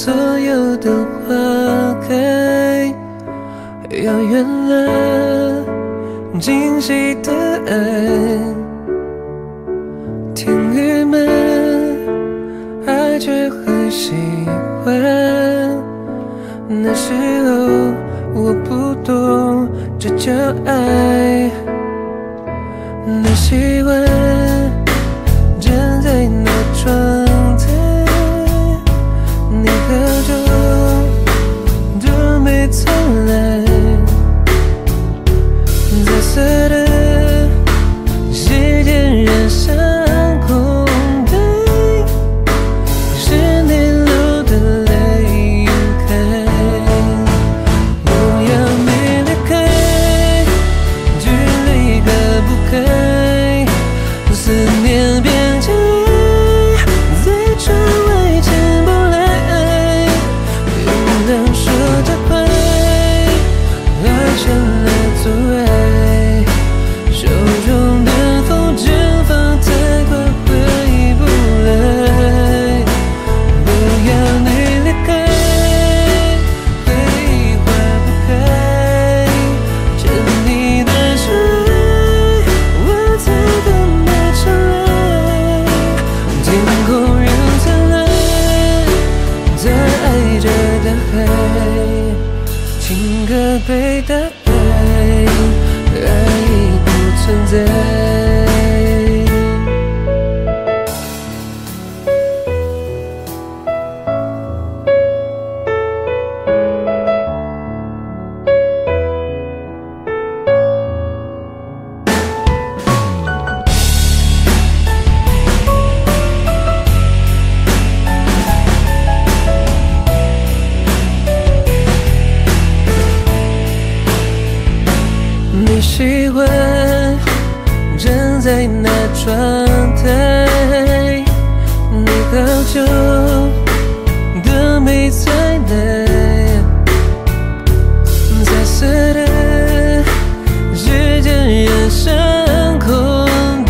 所有的花开，遥远了惊喜的爱，天郁闷，爱却很喜欢。那时候我不懂这叫爱，那习惯站在那窗台，你喝酒都没灿烂，彩色的时间染上空白，是你流的泪晕开。不要你离开，距离隔不开，思念变成爱，在窗外进不来。原谅说太快，爱成了阻碍，手中的风筝放太快，回不来。不要你离开，回忆化不开，牵你的手，我在等待成爱。天空仍灿烂，在爱着的海，情歌被打败，爱已不存在。你喜欢站在那窗台，你喝酒都没彩带，彩色的时间染上空白，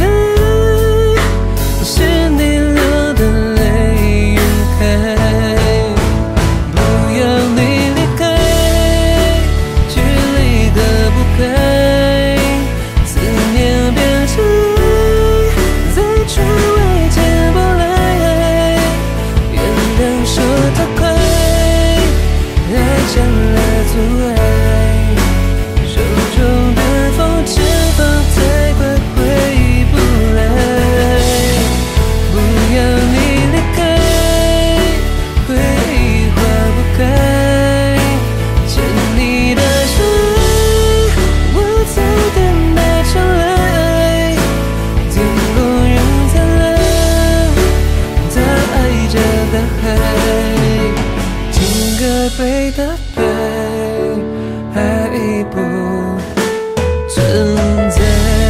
是你流的泪晕开。不要你离开，距离隔不开，思念变成爱，在窗外进不来。原谅说太快，爱成了阻碍，手中的风筝放太快，回不来。不要你离开，回忆化不开，牵你的手，我在等待成爱。天空仍灿烂，在爱着的海，情歌被打败，爱已不存在。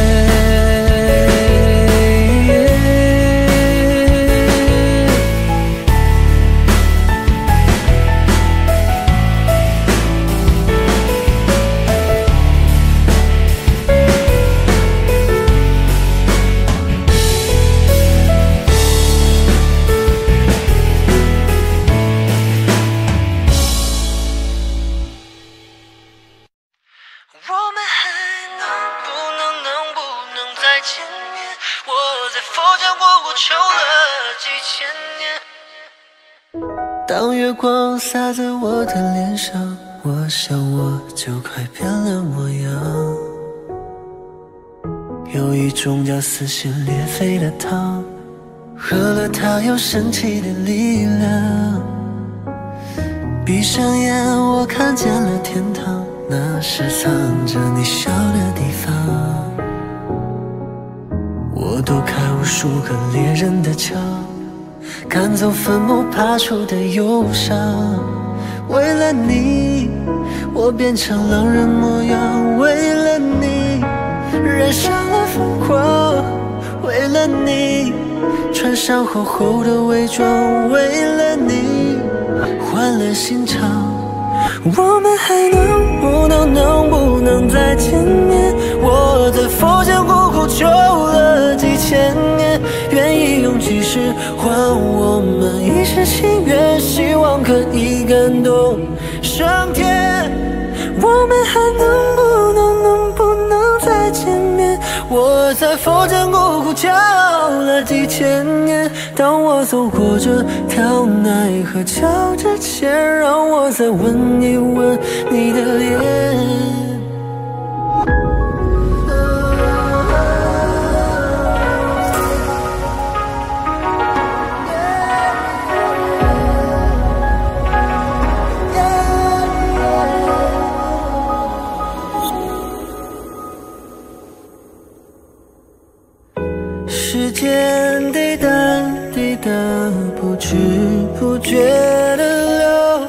我们还能不能能不能再见面？我在佛家过过求了几千年。 当月光洒在我的脸上，我想我就快变了模样。有一种叫撕心裂肺的糖，喝了它有神奇的力量。闭上眼，我看见了天堂，那是藏着你笑的地方。我躲开无数个猎人的枪，赶走坟墓爬出的忧伤。为了你，我变成狼人模样，为了你染上了疯狂，为了你穿上厚厚的伪装，为了你换了心肠， 我们还能不能能不能再见面？我在佛前苦苦求了几千年，愿意用几世换我们一世情缘，希望可以感动上天。我们还能不能能不能再见面？我在佛前苦苦求了几千年，当我走过这条奈何桥之前，让我再吻一吻你的脸。时间滴答滴答，不知不觉的流，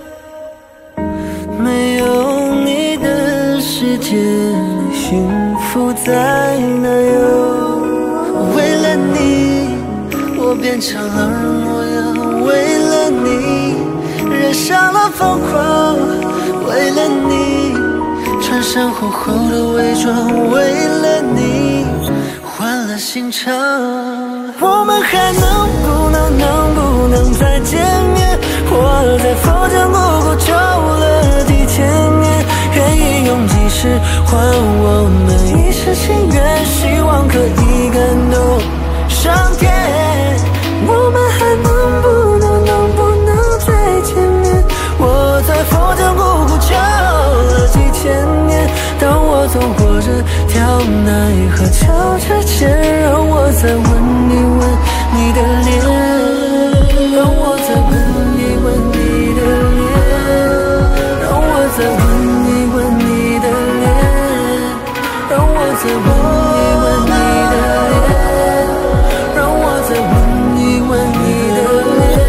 没有你的世界里，幸福在哪有？为了你，我变成了人模样；为了你，染上了疯狂；为了你，穿上厚厚的伪装；为了你，换了心肠。我们还能不能能不能再见面？我在佛前苦苦求了几千年，愿意用几世换我们一世情缘，希望可以感动上天。我们还能不能能不能再见面？我在佛前苦苦求了几千年，当我走过这条奈何桥之前，让我再吻一吻你的脸，让我再吻一吻你的脸，让我再吻一吻你的脸，让我再吻一吻你的脸，让我再吻一吻你的脸。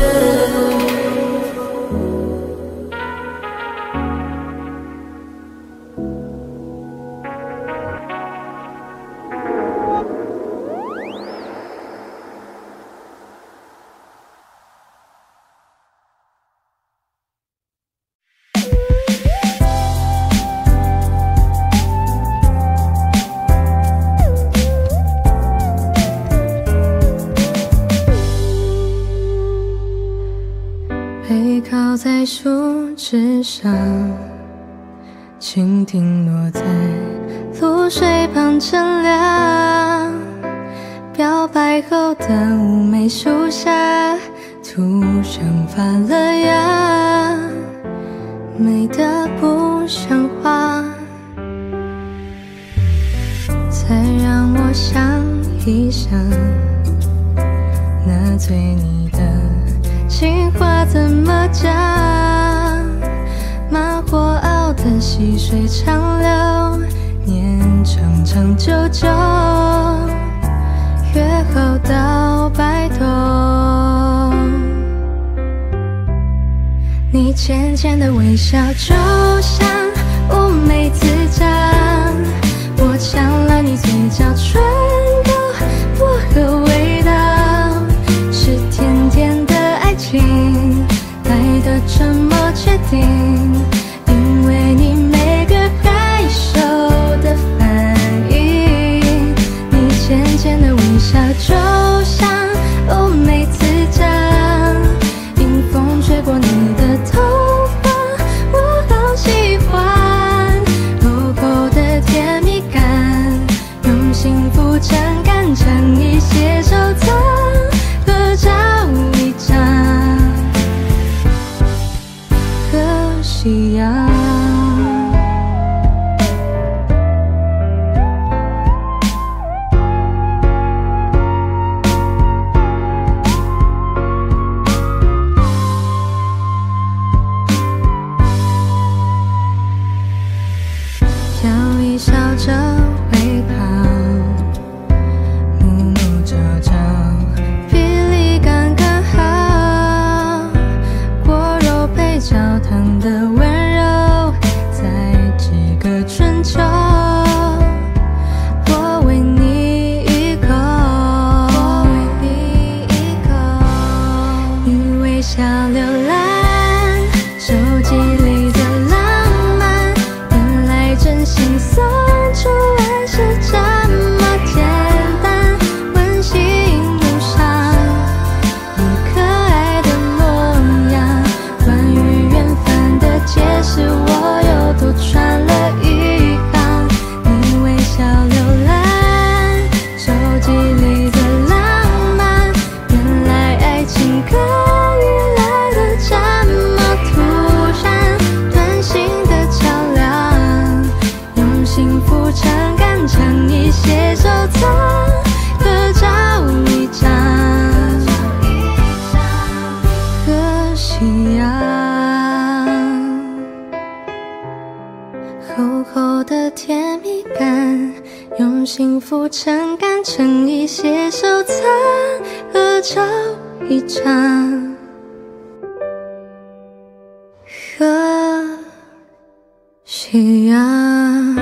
背靠在树枝上，蜻蜓落在露水旁乘凉。表白后的妩媚树下，突然发了芽，美得不像话。再让我想一想，那对你的情话怎么讲？麻火熬的细水长流，念长长久久，约好到白头。你浅浅的微笑，就像乌梅子酱，我抢了你嘴角唇膏薄荷味道，是甜甜的爱情来得这么确定，因为你每个害羞的反应。你浅浅的微笑，就像乌梅子酱，迎风吹过你的头发，我好喜欢，厚厚的甜蜜感涌找一场和夕阳。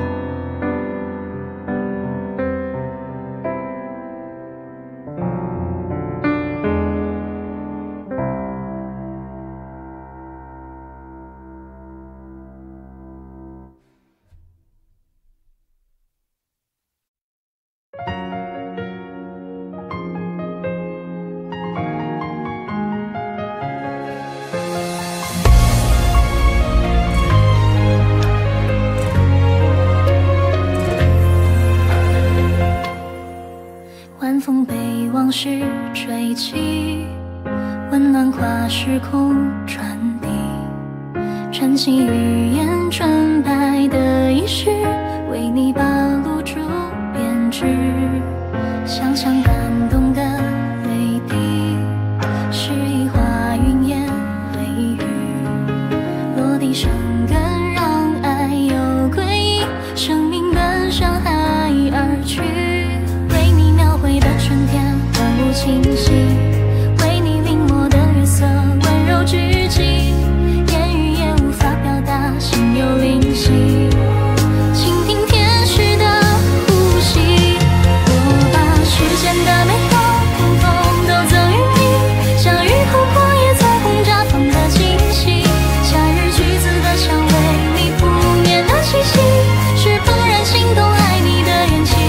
晚风被往事吹起，温暖跨时空传递，晨曦语言纯白的仪式，为你把露珠编织，想象感动的泪滴，诗意化云烟回语，落地生根让爱有归依，生命奔向海而去。回的春天，万物清晰，为你临摹的月色，温柔至极，言语也无法表达，心有灵犀，倾听天使的呼吸。我把世间的美好统统都赠予你，像雨后旷野彩虹绽放的惊喜，夏日橘子的香味，你不眠的气息，是怦然心动爱你的缘起。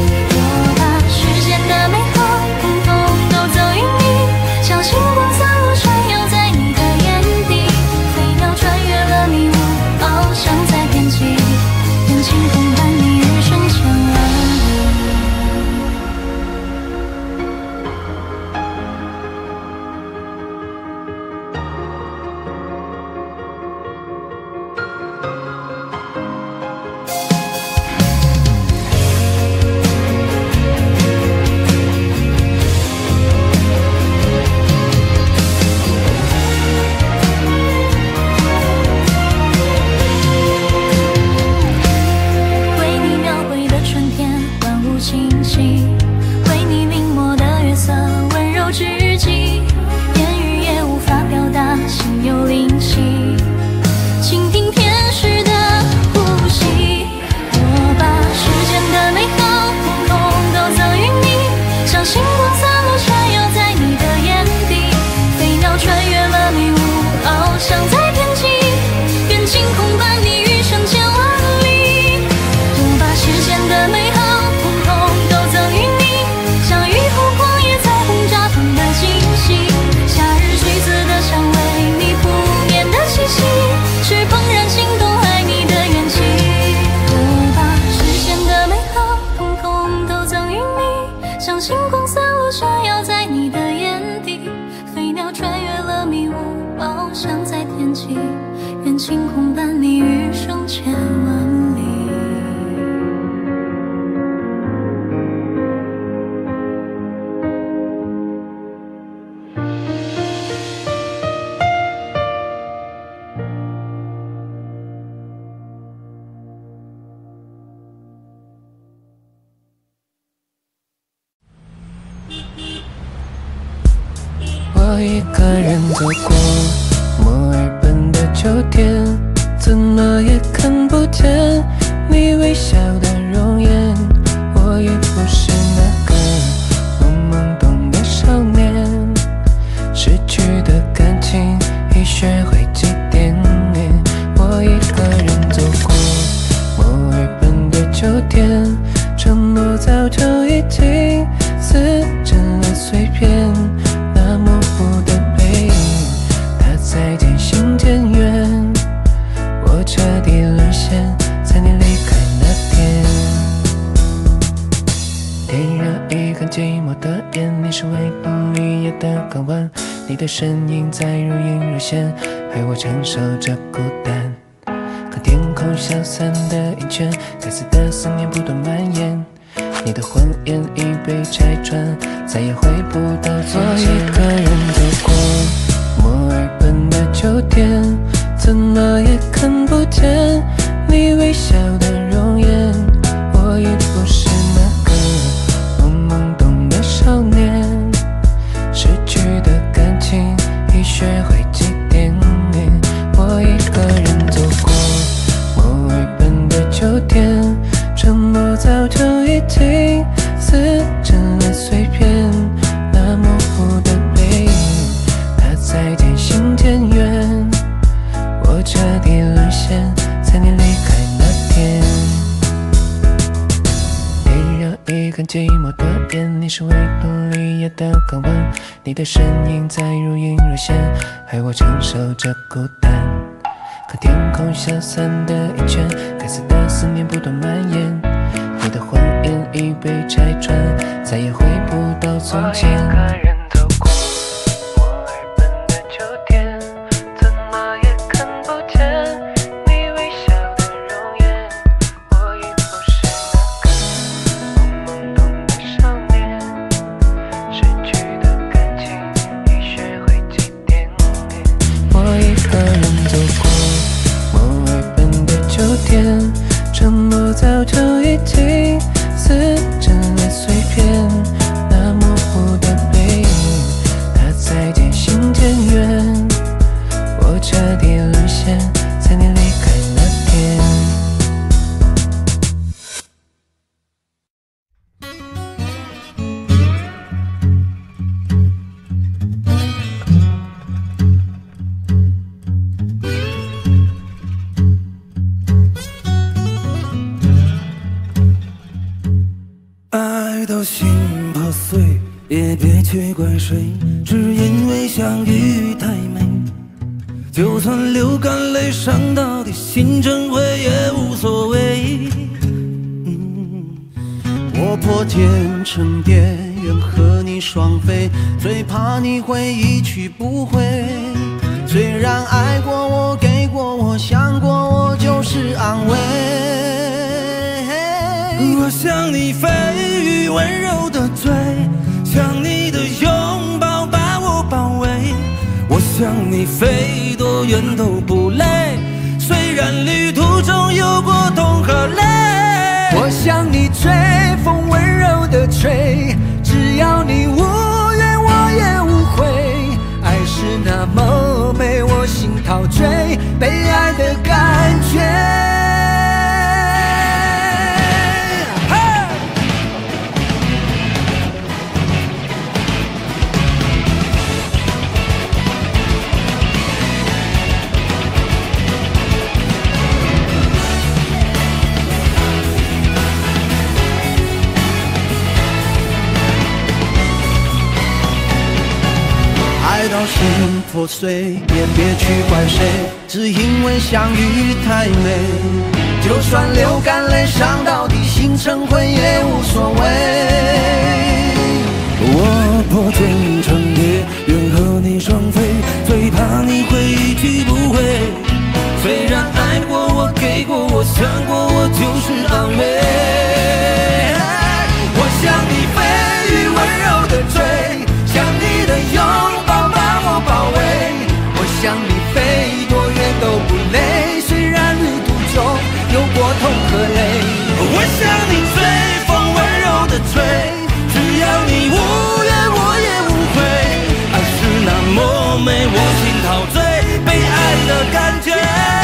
的美好统统都赠予你，像星光散落闪耀在你的眼底，飞鸟穿越了迷雾，翱翔在天际，愿晴空伴你余生千万我一个人走过墨尔本的酒店，怎么也看不见你微笑的容颜。我已不是那个懵懵懂的少年，失去的感情已学会几点念。我一个人走过墨尔本的酒店，承诺早就已经撕成了碎片。那模糊的背影，它在渐行渐远。我彻底沦陷在你离开那天。点燃一根寂寞的烟，你是唯一绿叶的港湾，你的身影在如隐如现，陪我承受着孤单。看天空消散的阴圈，再次的思念不断蔓延。你的婚宴已被拆穿，再也回不到从前。我一个人走过墨尔本的酒店，怎么也看不见你微笑的容颜。我已不是那个懵懵懂的少年， 的港湾，你的身影在如隐若现，害我承受着孤单。可天空消散的一圈，该死的思念不断蔓延。你的谎言已被拆穿，再也回不到从前。我一个人走过墨尔本的秋天，怎么也看不见你微笑的容颜。我已不是那个懵懵懂的少年，失去的感情已学会几点点。我一个人走过墨尔本的秋天，沉默早就已经撕成了碎片，那模糊的背影，它在渐行渐远。我差点沦陷在你离开那天。 爱到心破碎，也别去怪谁，只因为相遇太美。就算流干泪伤到底，心成灰也无所谓。嗯， 我破天成蝶，愿和你双飞，最怕你会一去不回。虽然爱过我，给过我，想过我，就是安慰。 我向你飞于温柔的嘴，像你的拥抱把我包围。我向你飞多远都不累，虽然旅途中有过痛和泪。 我向你吹，风温柔的吹，只要你无怨我也无悔。爱是那么美，我心陶醉，被爱的感觉。 爱到心破碎，也别去怪谁，只因为相遇太美。就算流干泪伤到底，心成灰也无所谓。 我破天成蝶，愿和你双飞，最怕你会一去不回。虽然爱过我，给过我，想过我，就是安慰。 我向你飞于温柔的追，像你的拥抱把我包围。我向你飞多远都不累，虽然旅途中有过痛和泪。 我向你吹，风温柔的吹，只要你无怨我也无悔。爱是那么美，我心陶醉，被爱的感觉。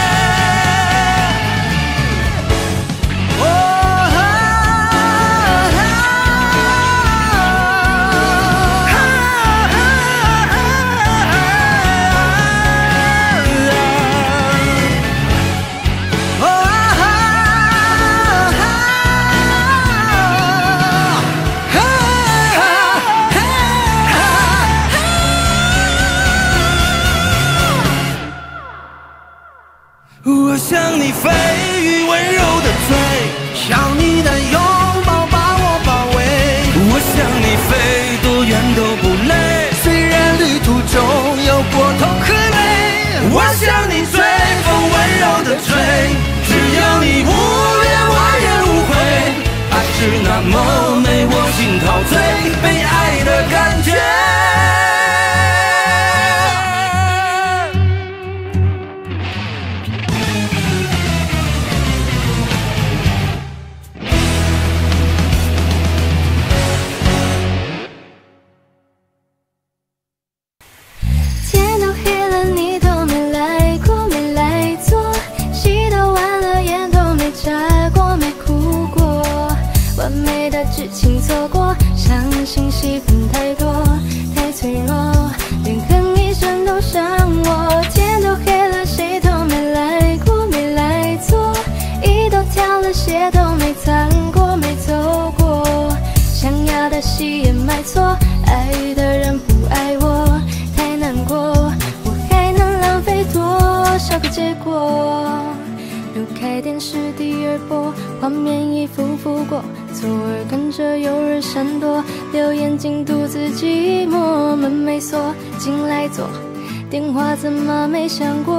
我向你飞于温柔的追， 像你的拥抱把我包围。 我向你飞多远都不累， 虽然旅途中有过痛和泪。 我向你追，风温柔的追，只要你无怨我也无悔。爱是那么美，我心陶醉，被爱的感觉。 天都黑了，你都没来过，没来坐，戏都完了，眼都没眨过，没哭过，完美的剧情错过，相信戏份太多，太脆弱，连哼一声都伤我。天都黑了，谁都没来过，没来坐，衣都挑了，鞋都没藏过，没走过，想要的戏也买错，爱门没锁，进来坐，电话怎么没响过？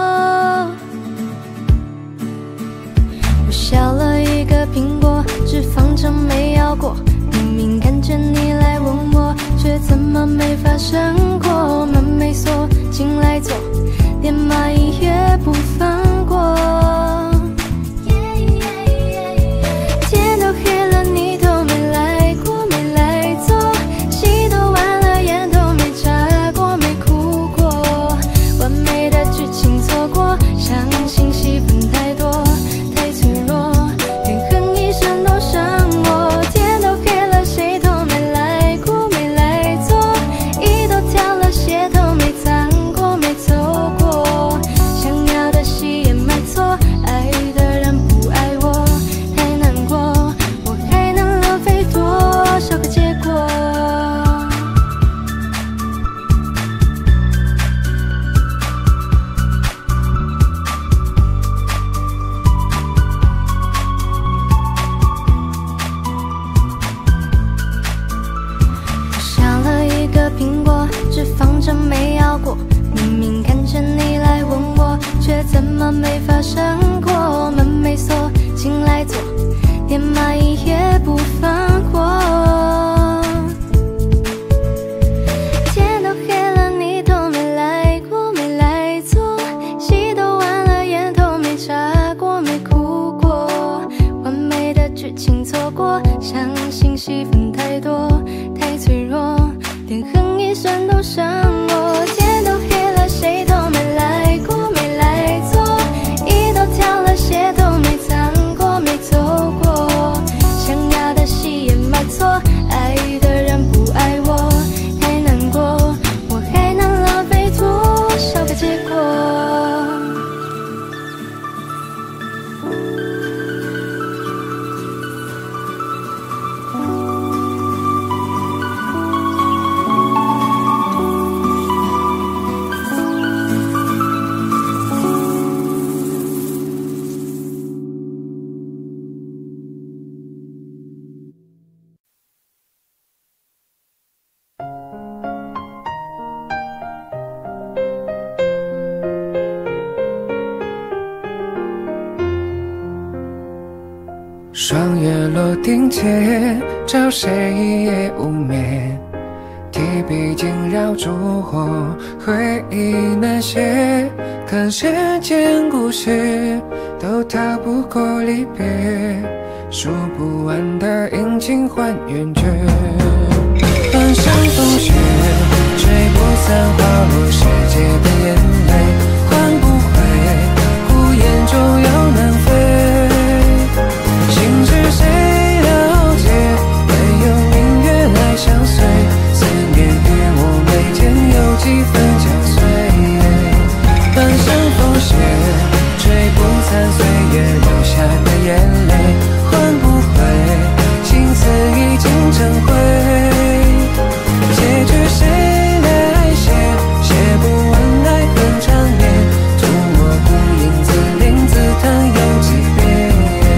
我削了一个苹果，脂肪真没咬过，明明看见你来吻我，却怎么没发生过？门没锁，进来坐，连蚂蚁也不放过。天都黑了，你都没来过，没来坐，戏都完了，眼都没眨过，没哭过，完美的剧情错过，相信戏份太多，太脆弱，连哼一声都伤我。天都黑了，谁都没来过，没来坐，衣都挑了，鞋都没脏过，没走过，想要的戏也买错，爱的人不爱我，太难过，我还能浪费多少个结果？我削了一个苹果，脂肪真没咬过，明明看见你来吻我，却怎么没发生过？门没锁，进来坐，连蚂蚁也不放过。天都黑了，你都没来过，没来坐，戏都完了，眼都没眨过，没哭过，完美的剧情错过，相信戏份太多，太脆弱，连哼一声都伤我。天都黑了，谁都没来过，没来坐，衣都挑了，鞋都没脏过，没走过，想要的戏也买错，爱的人不爱我，太难过，我还能浪费多少个结果？ 霜叶落定街，找谁也无眠。提笔惊绕烛火，回忆那些看世间故事，都逃不过离别。数不完的阴晴换圆缺，翻山覆雪，吹不散滑落世界的眼泪，换不回，孤雁终要南飞。心事谁了解？唯有明月来相随。思念与我眉间有几分交瘁。翻山覆雪，吹不散岁月留下的眼泪，换不回，心思已经成灰。结局谁来写？写不完爱恨缠绵，独我孤影自怜自叹有几遍。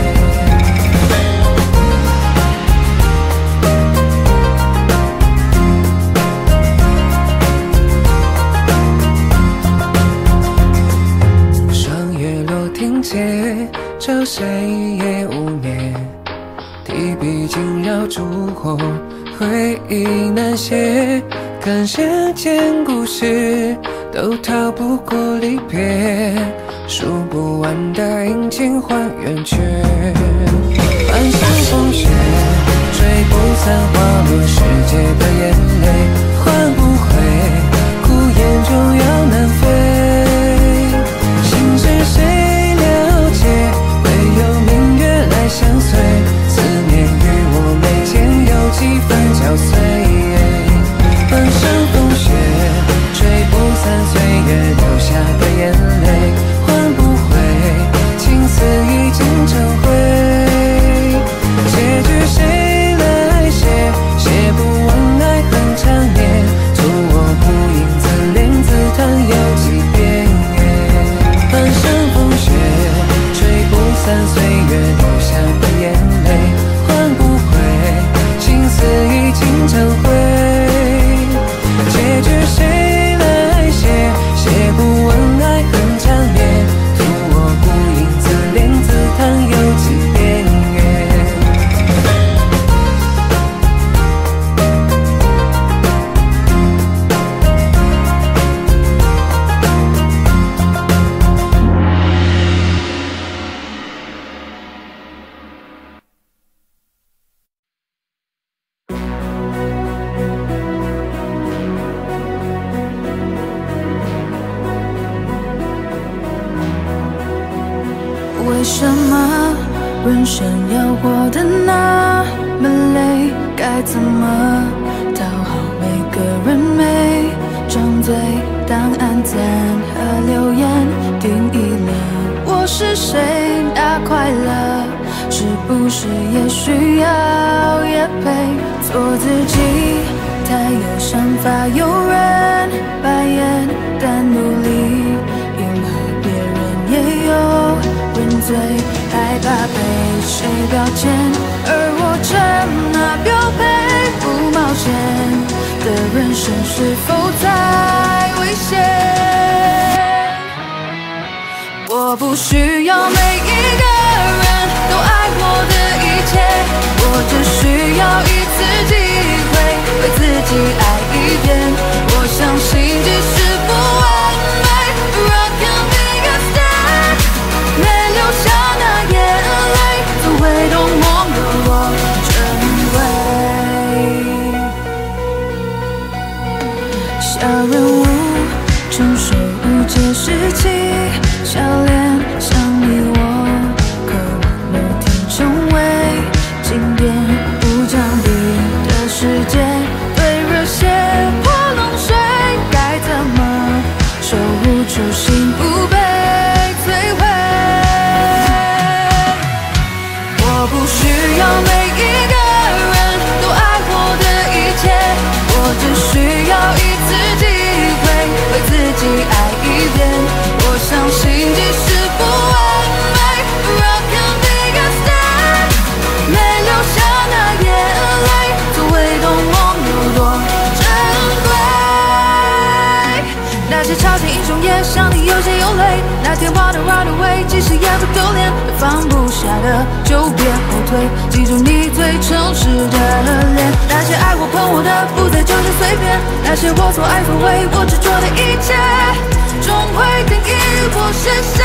找谁也无眠，提笔惊绕烛火，回忆那些看世间故事，都逃不过离别。数不完的阴晴换圆缺，翻山覆雪，吹不散滑落世界的眼泪，换不回，孤雁终要南飞。心事谁了解？唯有明月来相随。思念与我眉间有几分交瘁。翻山覆雪，吹不散岁月留下的眼泪，换不回，情丝已经成灰。结局谁来写？写不完爱恨缠绵， 为什么人生要过得那么累？该怎么讨好每个人？每张嘴当暗赞和留言定义了我是谁，那快乐是不是也需要业配？做自己太有想法，有人白眼，但努力迎合别人也有人醉，害怕被谁标签，而我成了标配。不冒险的人生是否太危险？我不需要每一个人都爱我的一切，我只需要一次机会为自己爱一遍。我相信即使不完美 Rock and be a star， 没流下那眼泪，总会懂我有多珍贵。小人物承受无解释起笑脸，像你我渴望某天成为经典。不讲理的世界，对热血泼冷水，该怎么守护初心不被摧毁？我不需要每一个人都爱我的一切，我只需要一次机会为自己爱一遍。我相信即使不完美 Rock and be a star， 没流下那眼泪，总会懂我有多珍贵。那些超级英雄也像你有血有泪，那天跑的 run away， 即使也不丢脸，放不下的就别后退，记住你最诚实的脸。那些爱我喷我的不再就是随便，那些我所爱所为我执着的一切，终会定义我是谁。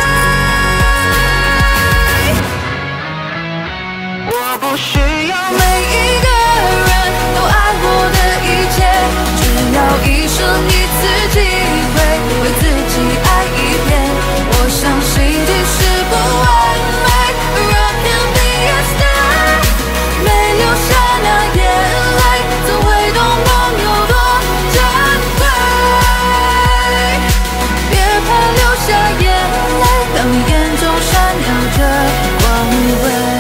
我不需要每一个人都爱我的一切，只要一生一次机会为自己爱一遍。我相信即使不完美 Rock and be a star， 没流下那眼泪，总会懂我有多珍贵。别怕流下眼泪，当你眼中闪耀着光辉。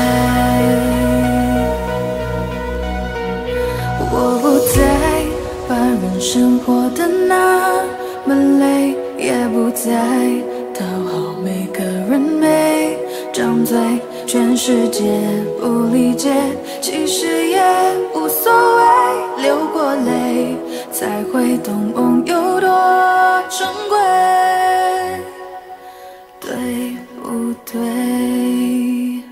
我不再把人生活得那么累，也不再讨好每个人，每张嘴全世界不理解，其实也无所谓，流过泪才会懂梦有多珍贵，对不对？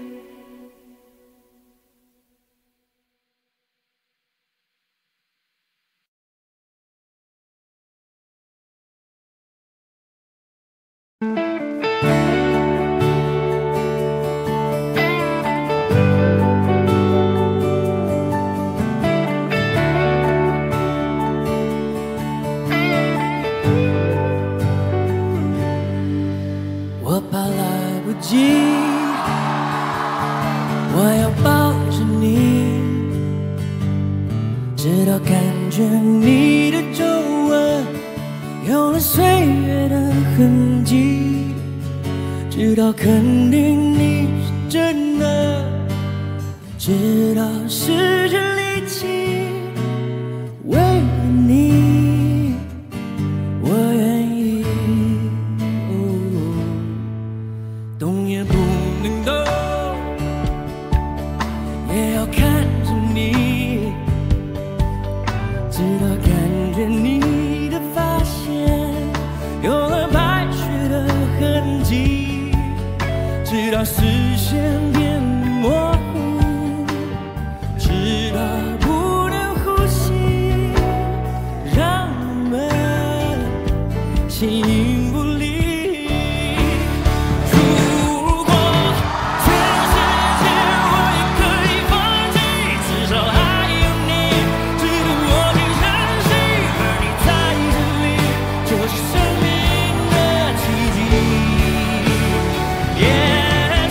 我怕来不及，我要抱着你，直到感觉你的皱纹有了岁月的痕迹，直到肯定你是真的，直到失去力气，为了你我愿意，动也不能动，也要看着你，直到感觉你的发线有了白雪的痕迹，直到视线变模糊，直到不能呼吸，让我们形影不离。如果全世界我也可以放弃，至少还有你值得我去珍惜，而你在这里就是生命的奇迹。Yeah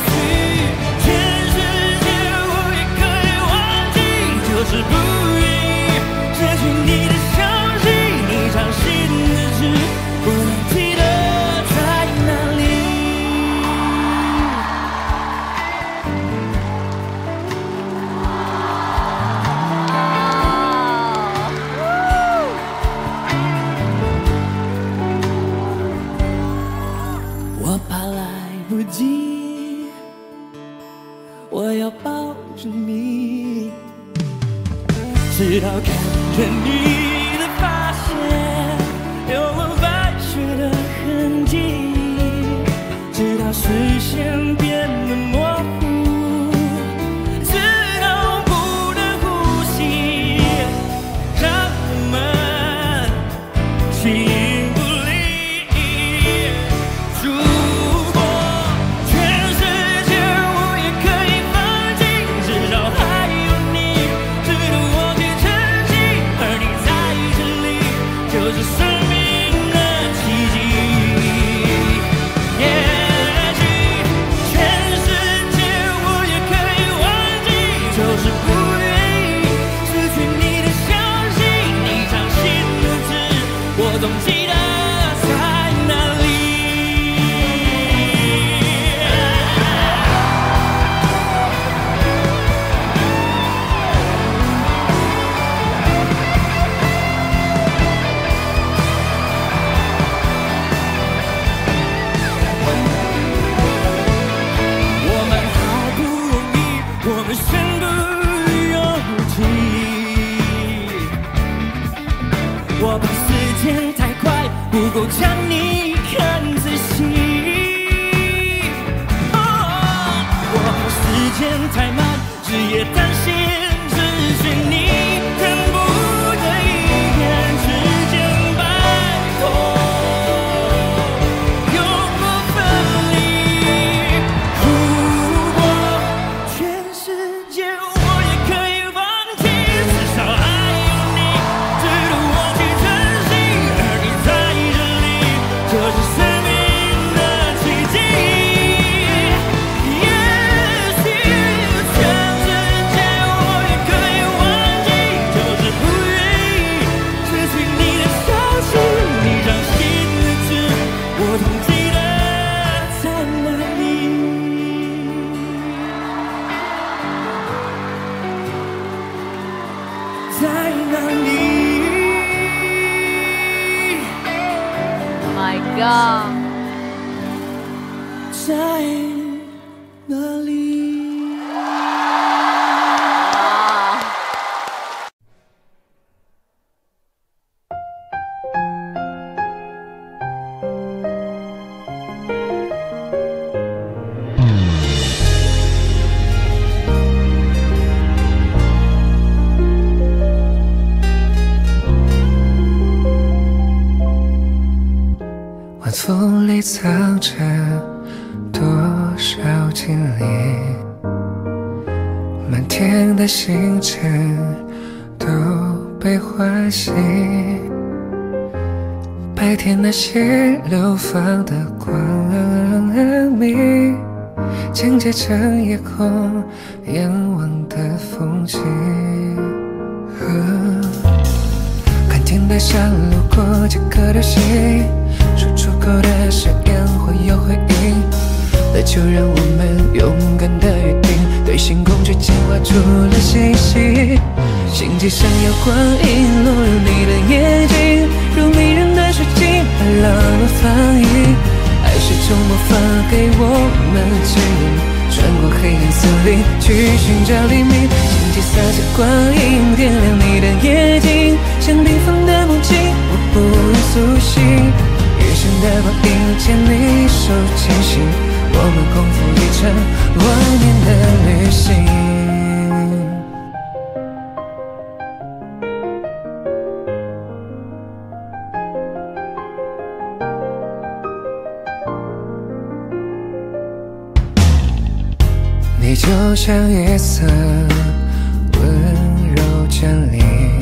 直到看着你的发线有了白雪的痕迹，直到视线变得模糊，直到不能呼吸，让我们形影不离。如果全世界我也可以放弃，至少还有你值得我去珍惜，而你在这里就是生命的奇迹。也许全世界我也可以忘记，就是不愿意失去你的消息。你掌心如纸，我总记得在哪里。我们好不容易，我们身不由己。我怕时间太快，不够将你看仔细。哦，我怕时间太慢，日夜担心失去你，恨不得一念之间摆脱，永不分离。如果全世界我也可以放弃，至少还有你值得我去珍惜，而你在这里就是生命的奇迹。也许全世界我也可以忘记，就是不愿意失去你的消息。你掌心的纸，我总记得在哪里。在哪里？ My God！ 在哪里？ 哇！ 晚风里藏着多少经历，满天的星辰都被唤醒，白天那些流放的光明，剪接成夜空仰望的风景。嗯看天台上路过几颗流星，说出口的誓言会有回应，那就让我们勇敢的约定，对星空去牵画出了星星。星际上有光影落入你的眼睛，如迷人的水晶把浪漫放映，爱是种魔法给我们指引，穿过黑暗森林去寻找黎明。星际洒下光影，点亮你的眼睛，像缤纷的梦境，我不愿苏醒。余生的光阴牵你手前行，我们共赴一场万年的旅行。你就像夜色温柔降临，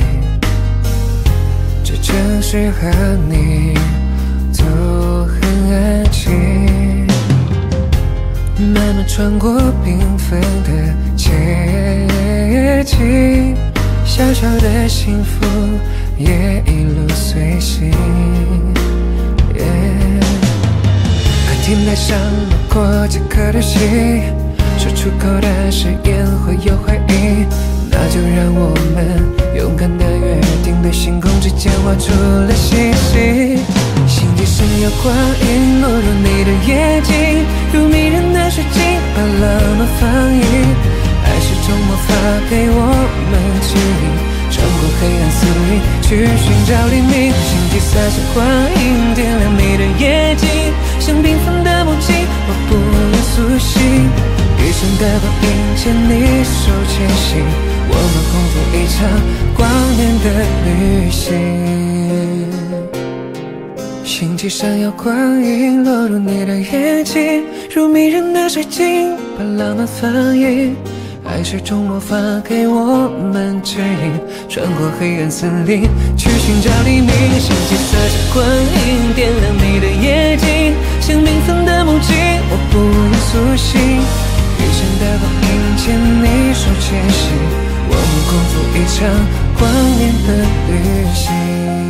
这城市和你都很安静，慢慢穿过缤纷的街景，小小的幸福也一路随行。Yeah 看天台上路过几颗流星，说出口的誓言会有回应，那就让我们勇敢的约定，对星空之间画出了星星。星际上有光影落入你的眼睛，如迷人的水晶把浪漫放映，爱是种魔法给我们指引， 穿过黑暗森林去寻找黎明。星际洒下光影，点亮你的眼睛，像缤纷的梦境，我不愿苏醒。一生的光阴牵你手前行，我们共度一场光年的旅行。星际闪耀光影落入你的眼睛，如迷人的水晶，把浪漫放映。爱是种魔法，给我们指引，穿过黑暗森林去寻找黎明。星际洒下光影，点亮你的眼睛，像缤纷的梦境，我不愿苏醒。一生的光阴牵你手前行，我们共赴一场光年的旅行。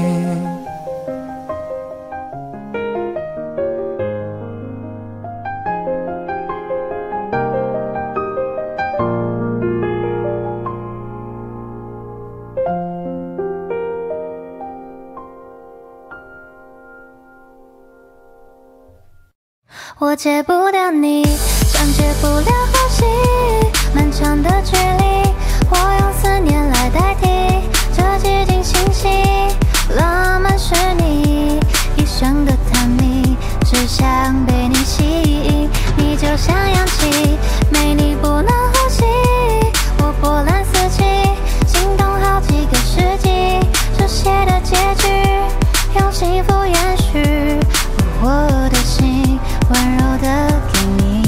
我戒不掉你，像戒不了呼吸，漫长的距离，我用思念来代替这寂静星系。浪漫是你一生的探秘，只想被你吸引，你就像氧气，没你不能呼吸。我波澜四起，心动好几个世纪，这写的结局，用幸福延续我的心。温柔的给你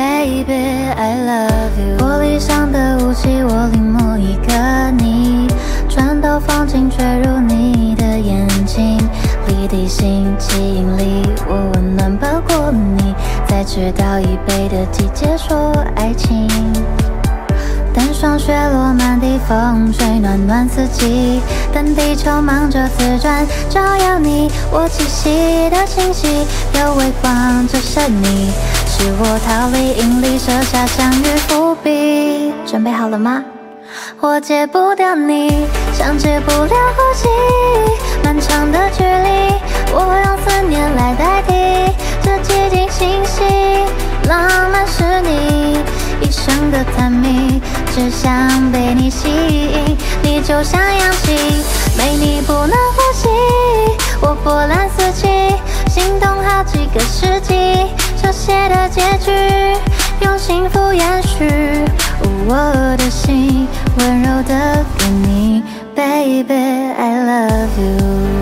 ，Baby I love you。玻璃上的雾气，我临摹一个你，穿透风景坠入你的眼睛，离地心吸引力，我温暖包裹你，在赤道以北的季节说爱情。等霜雪落满地，风吹暖暖四季，等地球忙着自转，照耀你我栖息的星系，有微光折射你，是我逃离引力，设下相遇伏笔。准备好了吗？我戒不掉你，像戒不了呼吸，漫长的距离，我用思念来代替这寂静星系。浪漫是你一生的探秘，只想被你吸引，你就像氧气，没你不能呼吸。我波澜四起，心动好几个世纪，这写的结局，用幸福延续我的心，温柔的给你 ，Baby I love you。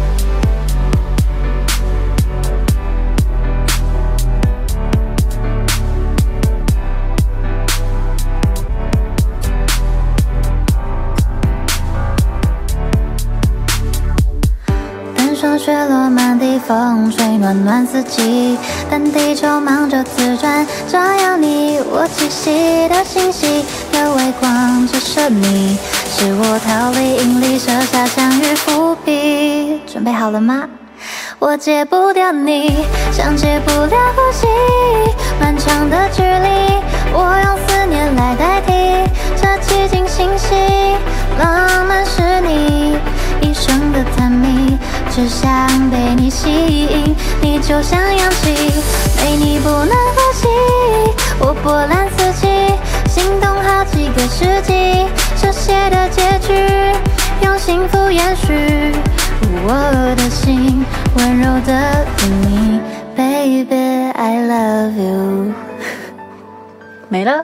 霜雪落满地，风吹暖暖四季，但地球忙着自转，照耀你我栖息的星系，有微光折射你，是我逃离引力，设下相遇伏笔。准备好了吗？我戒不掉你，像戒不了呼吸，漫长的距离，我用思念来代替这寂静星系。浪漫是你一生的探秘，只想被你吸引，你就像氧气，没你不能呼吸。我波澜四起，心动好几个世纪，这写的结局，用幸福延续我的心，温柔的给你 ，Baby I love you。没了。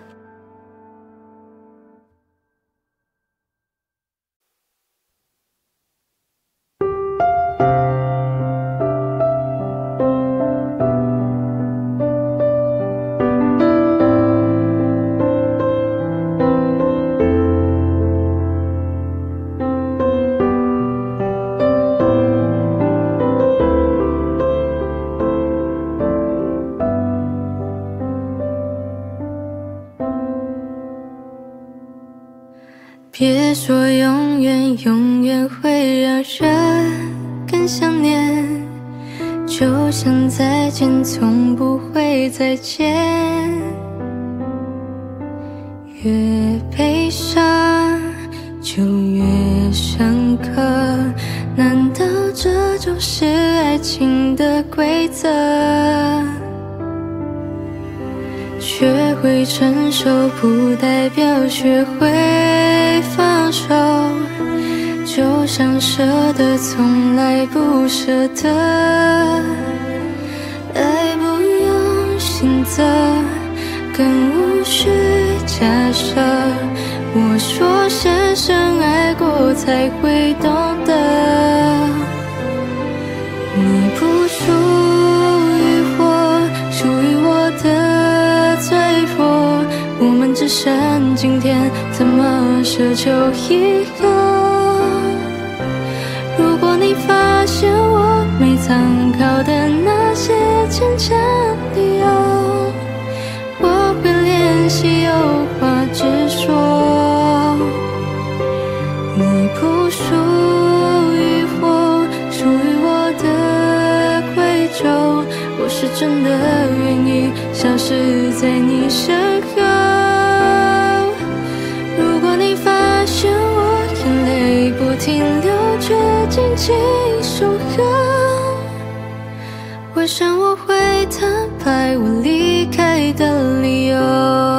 别说永远，永远会让人更想念，就像再见从不会再见。越悲伤就越深刻，难道这就是爱情的规则？学会承受不代表学会放手， 想舍得，从来不舍得。爱不用选择，更无需假设。我说深深爱过才会懂得，你不属于我，属于我的脆弱。我们只剩今天，怎么奢求以后？如果你发现我没参考的那些坚强理由，我会练习有话直说。你不属于我，属于我的愧疚，我是真的愿意消失在你身后。如果你发现我眼泪不停流，却紧紧守候，为什么我会坦白我离开的理由？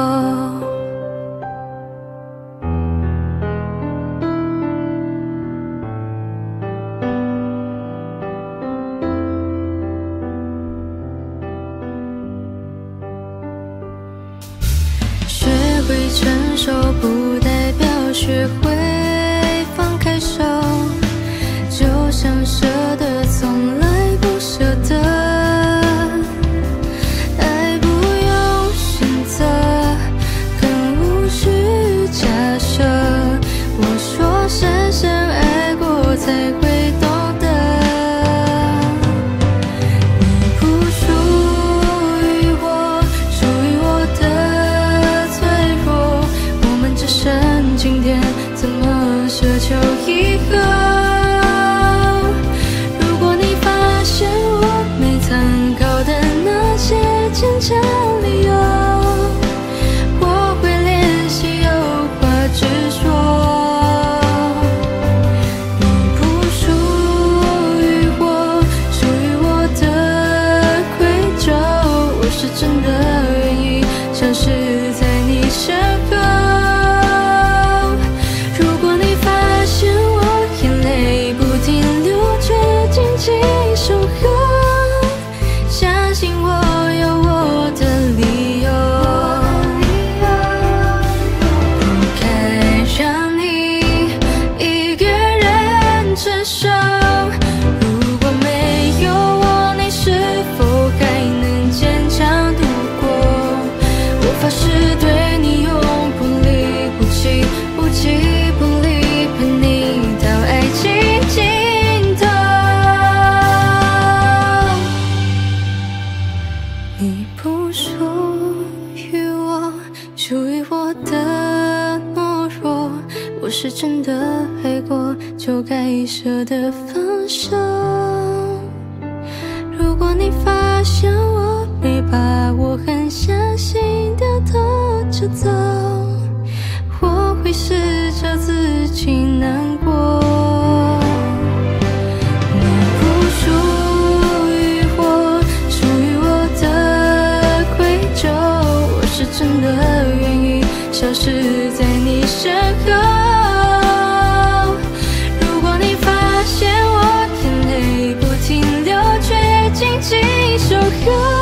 学会承受，不代表学会放开手，就像舍得，从来不舍得。爱不用选择，更无需假设。我说深深爱过才会懂得，你不属于我，属于我的脆弱。我们只剩今天，怎么奢求以后？坚强理由，我会练习有话直说。你不属于我，属于我的愧疚，我是真的愿意消失在你身后。如果你发现我眼泪不停流，却紧紧守候，相信我发誓对你永不离不弃，不弃不离，陪你到爱情尽头。你不属于我，属于我的懦弱。我是真的爱过，就该舍得放手。如果你发现我没把握，很相信掉头就走，我会试着自己难过。你不属于我，属于我的愧疚，我是真的愿意消失在你身后。如果你发现我眼泪不停流，却紧紧守候，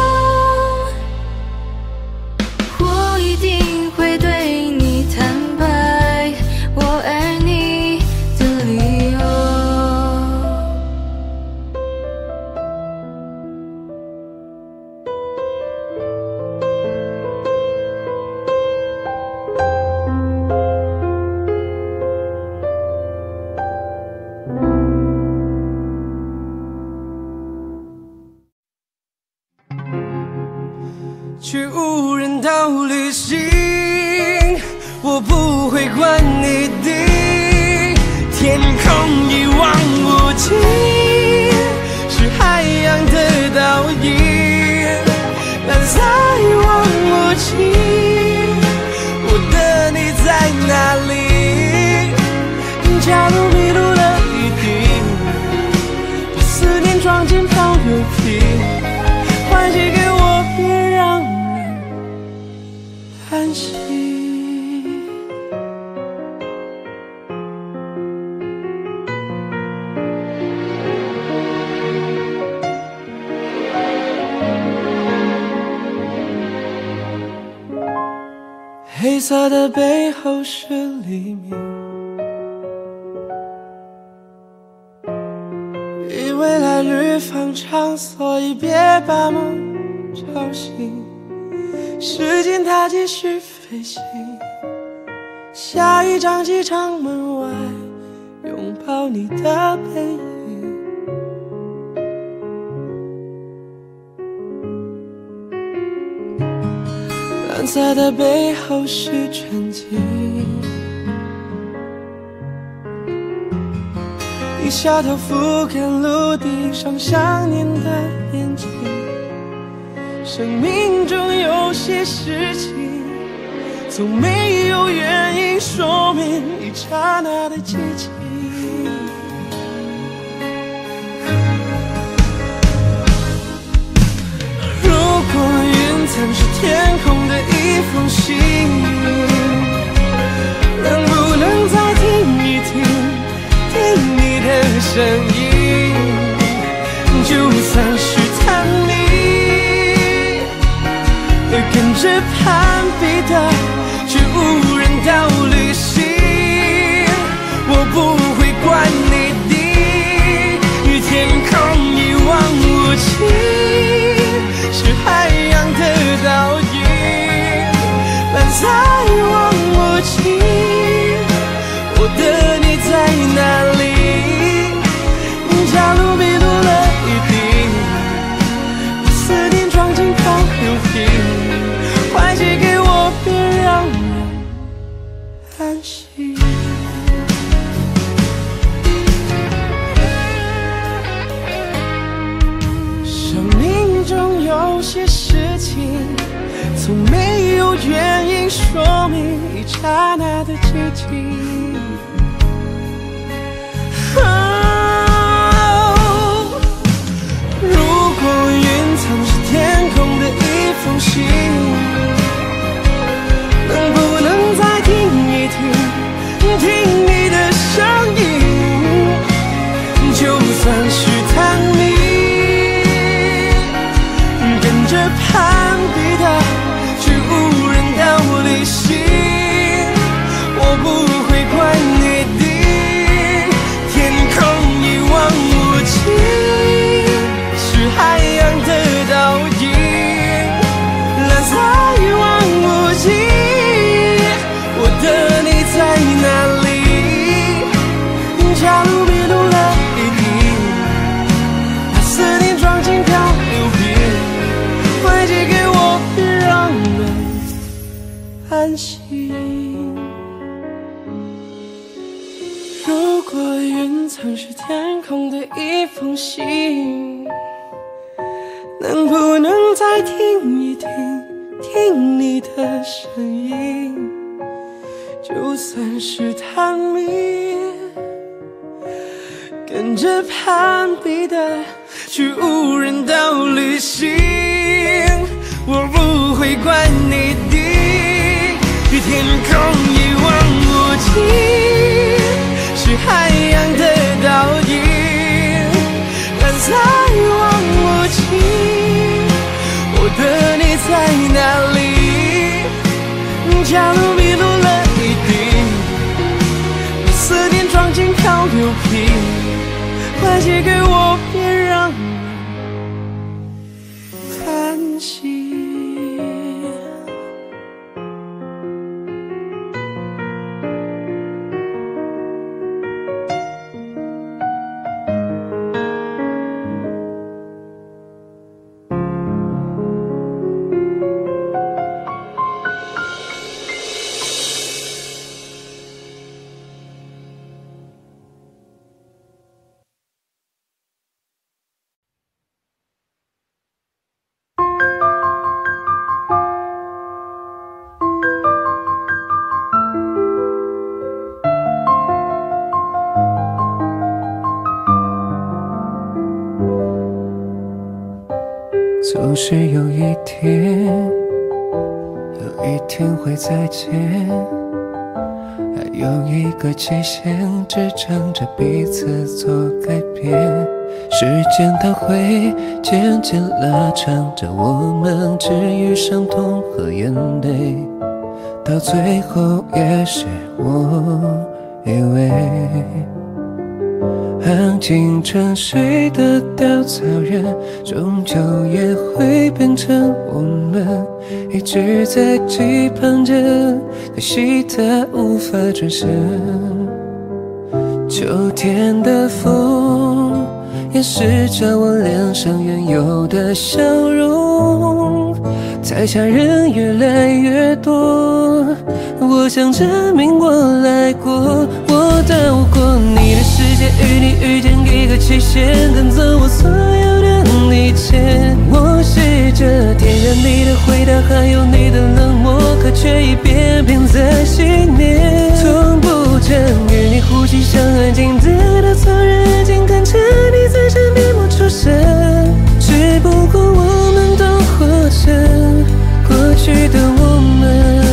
去无人岛旅行，我不会管你的天空一望无际，是海洋的倒影，蓝色一望无际。我的你在哪里？假如迷路了一地，把思念装进保留瓶，欢喜给我，别让人叹息。 黑色的背后是黎明，以为来日方长，所以别把梦吵醒。时间它继续飞行，下一张机场门外，拥抱你的背影。蓝色的背后是纯净，低下头俯瞰陆地上想念的眼睛。生命中有些事情，从没有原因说明一刹那的激情。如果云层是天空的一封信，能不能再听一听，听你的声音？就算是探秘，跟着攀比的去无人岛旅行，我不会管你的天空一望无际，是海洋的倒影，蓝色一望无际，我的你在哪里？假如迷路了一地，把思念装进漂流瓶，快寄给我，别让人安心。生命中有些事情，从没有原因说明一刹那的激情。如果云层是天空的一封信，能不能再听一听，听你的声音？就算是探秘，跟着攀比的去无人岛旅行，我不会管你的天空一望无际，是海洋的倒影，蓝色一望无际，我的你在哪里？假如迷路了一地，把思念装进漂流瓶，快寄给我，别让人安心。如果云层是天空的一封信，能不能再听一听，听你的声音？就算是探秘，跟着攀比的去无人岛旅行，我不会管你的天空一望无际，是海洋的倒影，蓝色一望无际，我的你在哪里？假如迷路了一地，把思念装进漂流瓶，快寄给我，别让人安心。 总是有一天，有一天会再见，还有一个期限支撑着彼此做改变。时间它会渐渐拉长着我们治愈伤痛和眼泪， 到最后也是我以为。安静沉睡的稻草人，终究也会变成我们，一直在期盼着，可惜它无法转身。秋天的风掩饰着我脸上原有的笑容，台下人越来越多，我想证明我来过，我到过你的世界，与你遇见一个期限，赶走我所有的一切。我试着点燃你的回答，还有你的冷漠，可却一遍遍在熄灭。从不曾与你呼吸相安静止的错认真看着你在这面目出神，只不过我们都活着，过去的我们。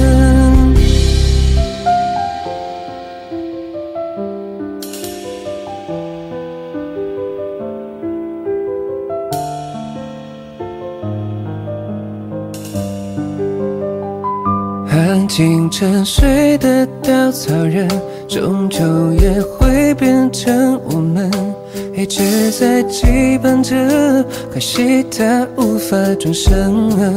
安静沉睡的稻草人，终究也会变成我们，一直在期盼着，可惜它无法转身。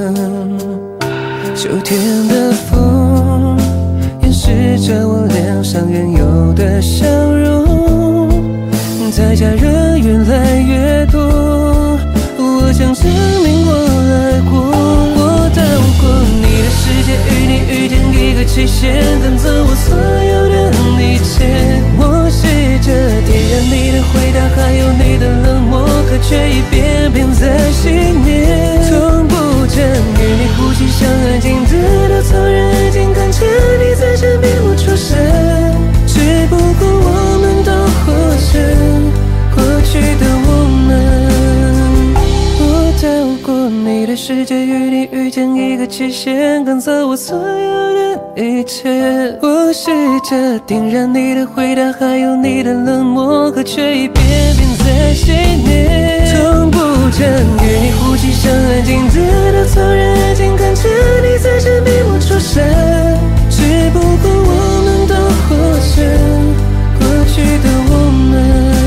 秋天的风掩饰着我脸上原有的笑容，台下人越来越多，我想证明我来过，我到过你的世界，与你遇见一个期限，赶走我所有的一切。我试着点燃你的回答，还有你的冷漠，可却一遍遍在熄灭。从不曾与你呼吸相安静止的错认真看着你在这面目出神，只不过我们都活着，过去的我们。我到过你的世界，与你遇见一个期限，赶走我所有的一切。我试着点燃你的回答，还有你的冷漠，可却一遍遍在熄灭。从不曾与你呼吸相安静止的错认真看着你在这面目出神，只不过我们都活着，过去的我们。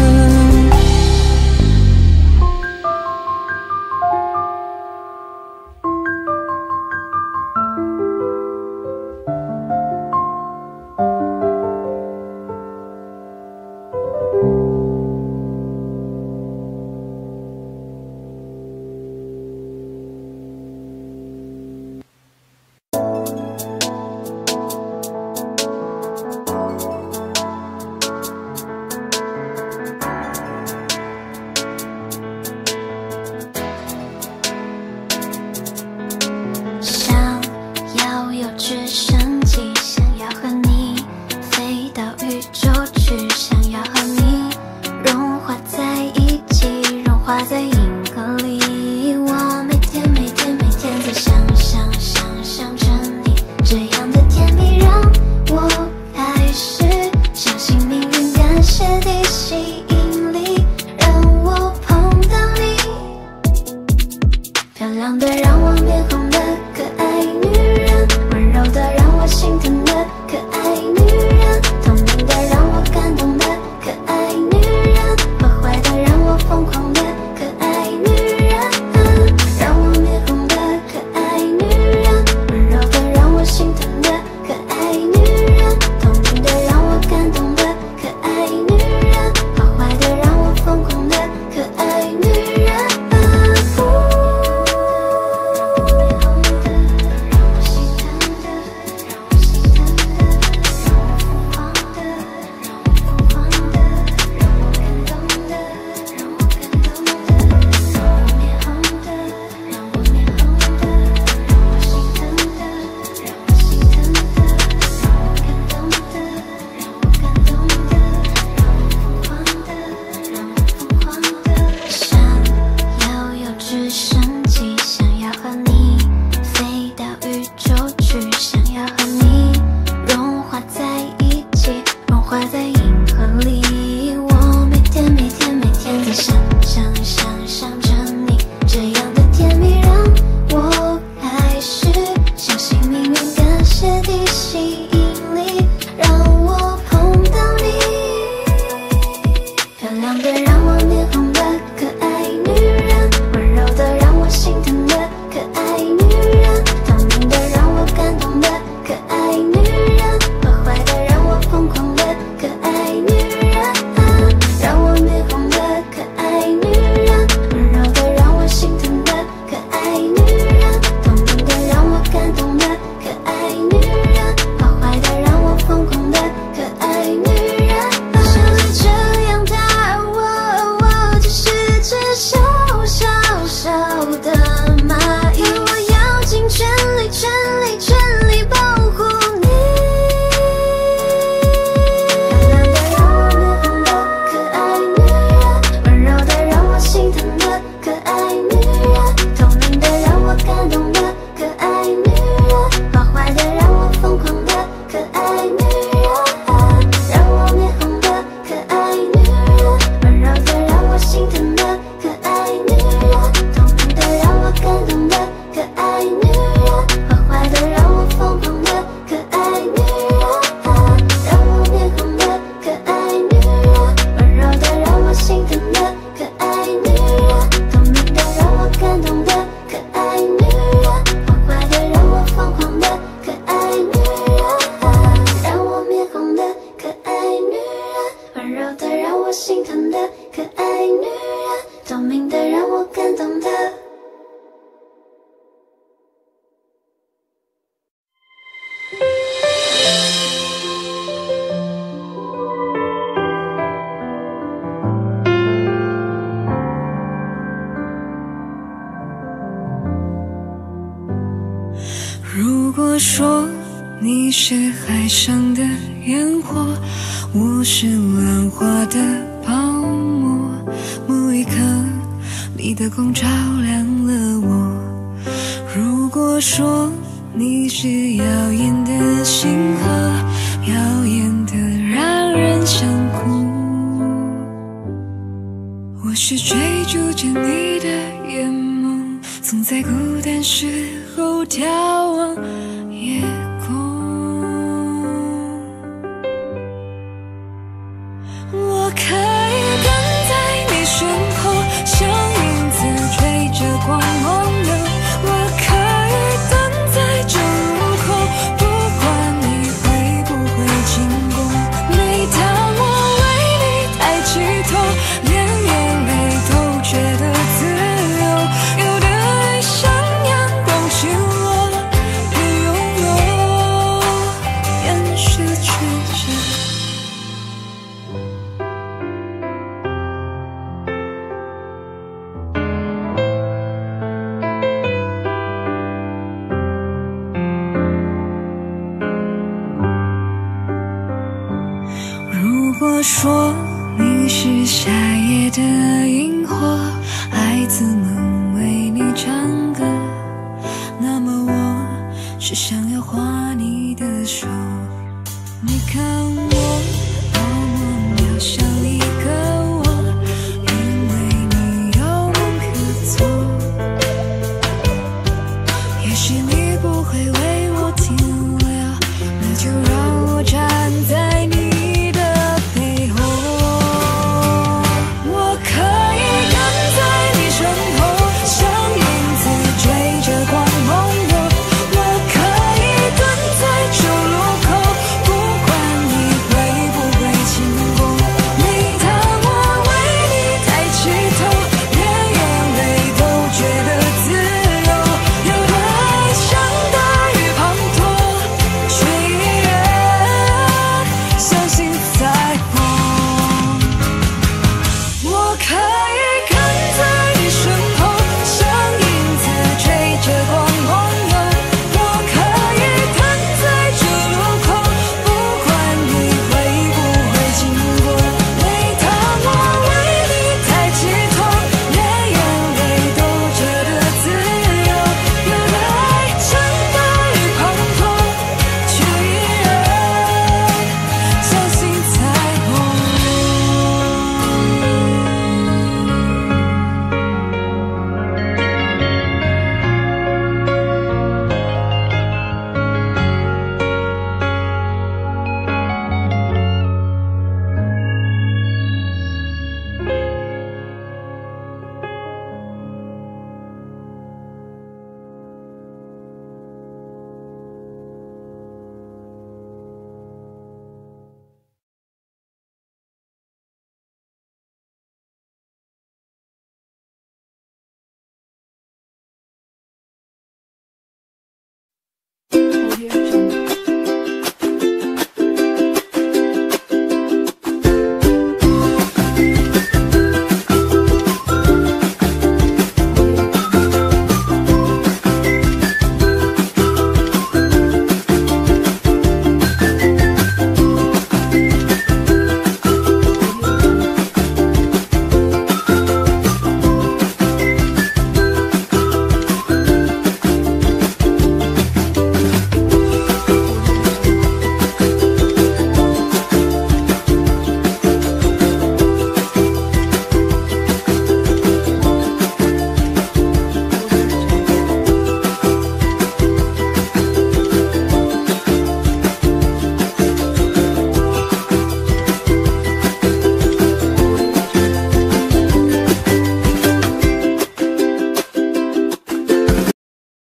果说你是海上的烟火，我是浪花的泡沫，某一刻你的光照亮了我。如果说你是耀眼的星河，耀眼的让人想哭，我是追逐着你的眼眸，总在孤单时候眺望夜空。我可以跟在你身后，像影子追着光梦游。我可以等在这路口，不管你会不会经过。每当我为你抬起头，连眼泪都觉得自由。有的爱像阳光倾落，别拥有，掩饰却着。如果说你是夏夜的萤火，孩子们为你唱歌，那么我是想要画你的手。你看我多么渺小一个我，因为你有梦可做。也许你不会为我停留，那就让我站在你的背后。我可以跟在你身后，像影子追着光梦游。我可以蹲在这路口，不管你会不会经过。每当我为你抬起头，连眼泪都觉得自由。有的爱像大雨滂沱，却依然相信彩虹。我可以跟在你身后，像影子追着光梦游。我可以蹲在这路口，不管你会不会经过。每当我为你抬起头，连眼泪都觉得自由。有的爱像大雨滂沱，却依然相信彩虹。 我也